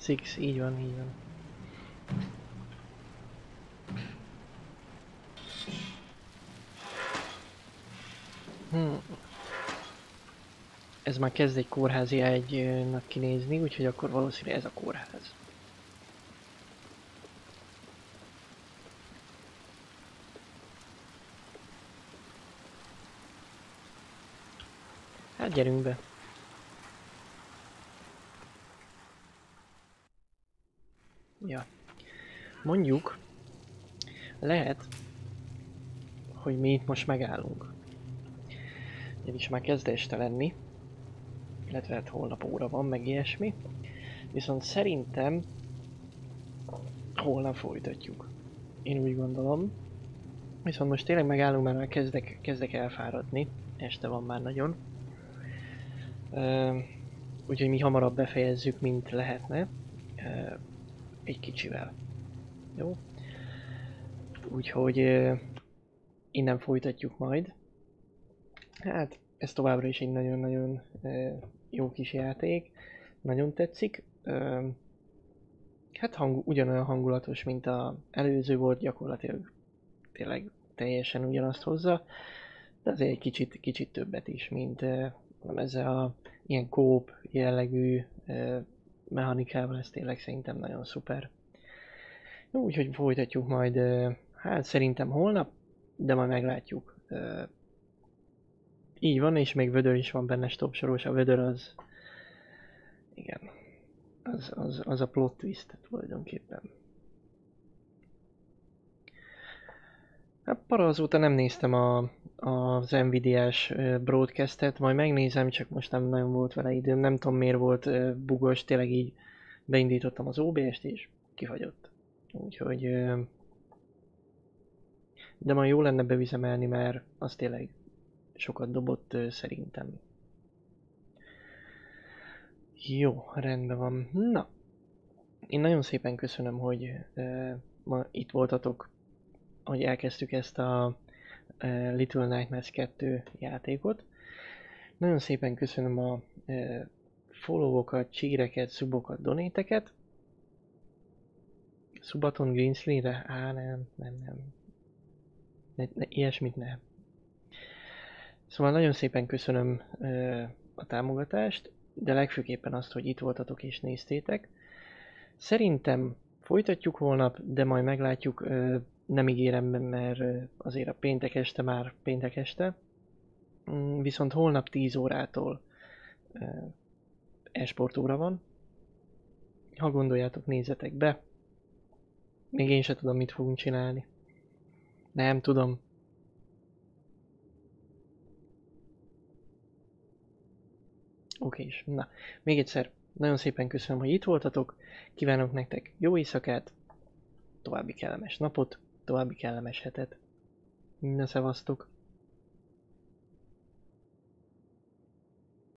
Six, így van, így van. Hmm. Ez már kezd egy kórházi ágynak kinézni, úgyhogy akkor valószínűleg ez a kórház. Hát gyerünk be. Ja. Mondjuk, lehet, hogy mi itt most megállunk. Ugyanis már kezd este lenni, illetve hát holnap óra van, meg ilyesmi. Viszont szerintem holnap folytatjuk. Én úgy gondolom. Viszont most tényleg megállunk, mert már kezdek, kezdek elfáradni. Este van már nagyon. Uh, úgyhogy mi hamarabb befejezzük, mint lehetne. Uh, egy kicsivel. Jó? Úgyhogy uh, innen folytatjuk majd. Hát, ez továbbra is egy nagyon-nagyon uh, jó kis játék. Nagyon tetszik. Uh, hát hang, ugyanolyan hangulatos, mint az előző volt, gyakorlatilag tényleg teljesen ugyanazt hozza. De azért egy kicsit, kicsit többet is, mint uh, ezzel a ilyen kóp jellegű uh, mechanikával, ez tényleg szerintem nagyon szuper. Jó, úgyhogy folytatjuk majd, uh, hát szerintem holnap, de majd meglátjuk. Uh, így van, és még vödör is van benne, stopsoros. A vödör az, igen, az, az, az a plot twist tulajdonképpen. Hát para azóta nem néztem a, az Nvidia-s broadcastet, majd megnézem, csak most nem nagyon volt vele időm, nem tudom miért volt bugos, tényleg így beindítottam az o bé es-t és kihagyott. Úgyhogy... De majd jó lenne beüzemelni, mert az tényleg sokat dobott szerintem. Jó, rendben van. Na, én nagyon szépen köszönöm, hogy ma itt voltatok, hogy elkezdtük ezt a Little Nightmares kettő játékot. Nagyon szépen köszönöm a followokat, csíreket, subokat, donéteket. Subaton Greensley-re? Á, nem, nem, nem. Ne, ne, ilyesmit nem. Szóval nagyon szépen köszönöm a támogatást, de legfőképpen azt, hogy itt voltatok és néztétek. Szerintem folytatjuk holnap, de majd meglátjuk. Nem ígérem, mert azért a péntek este már péntek este. Viszont holnap tíz órától e-sport óra van. Ha gondoljátok, nézzetek be. Még én sem tudom, mit fogunk csinálni. Nem tudom. Oké is. Na, még egyszer nagyon szépen köszönöm, hogy itt voltatok. Kívánok nektek jó éjszakát, további kellemes napot, további kellemes hetet. Na, szevasztok!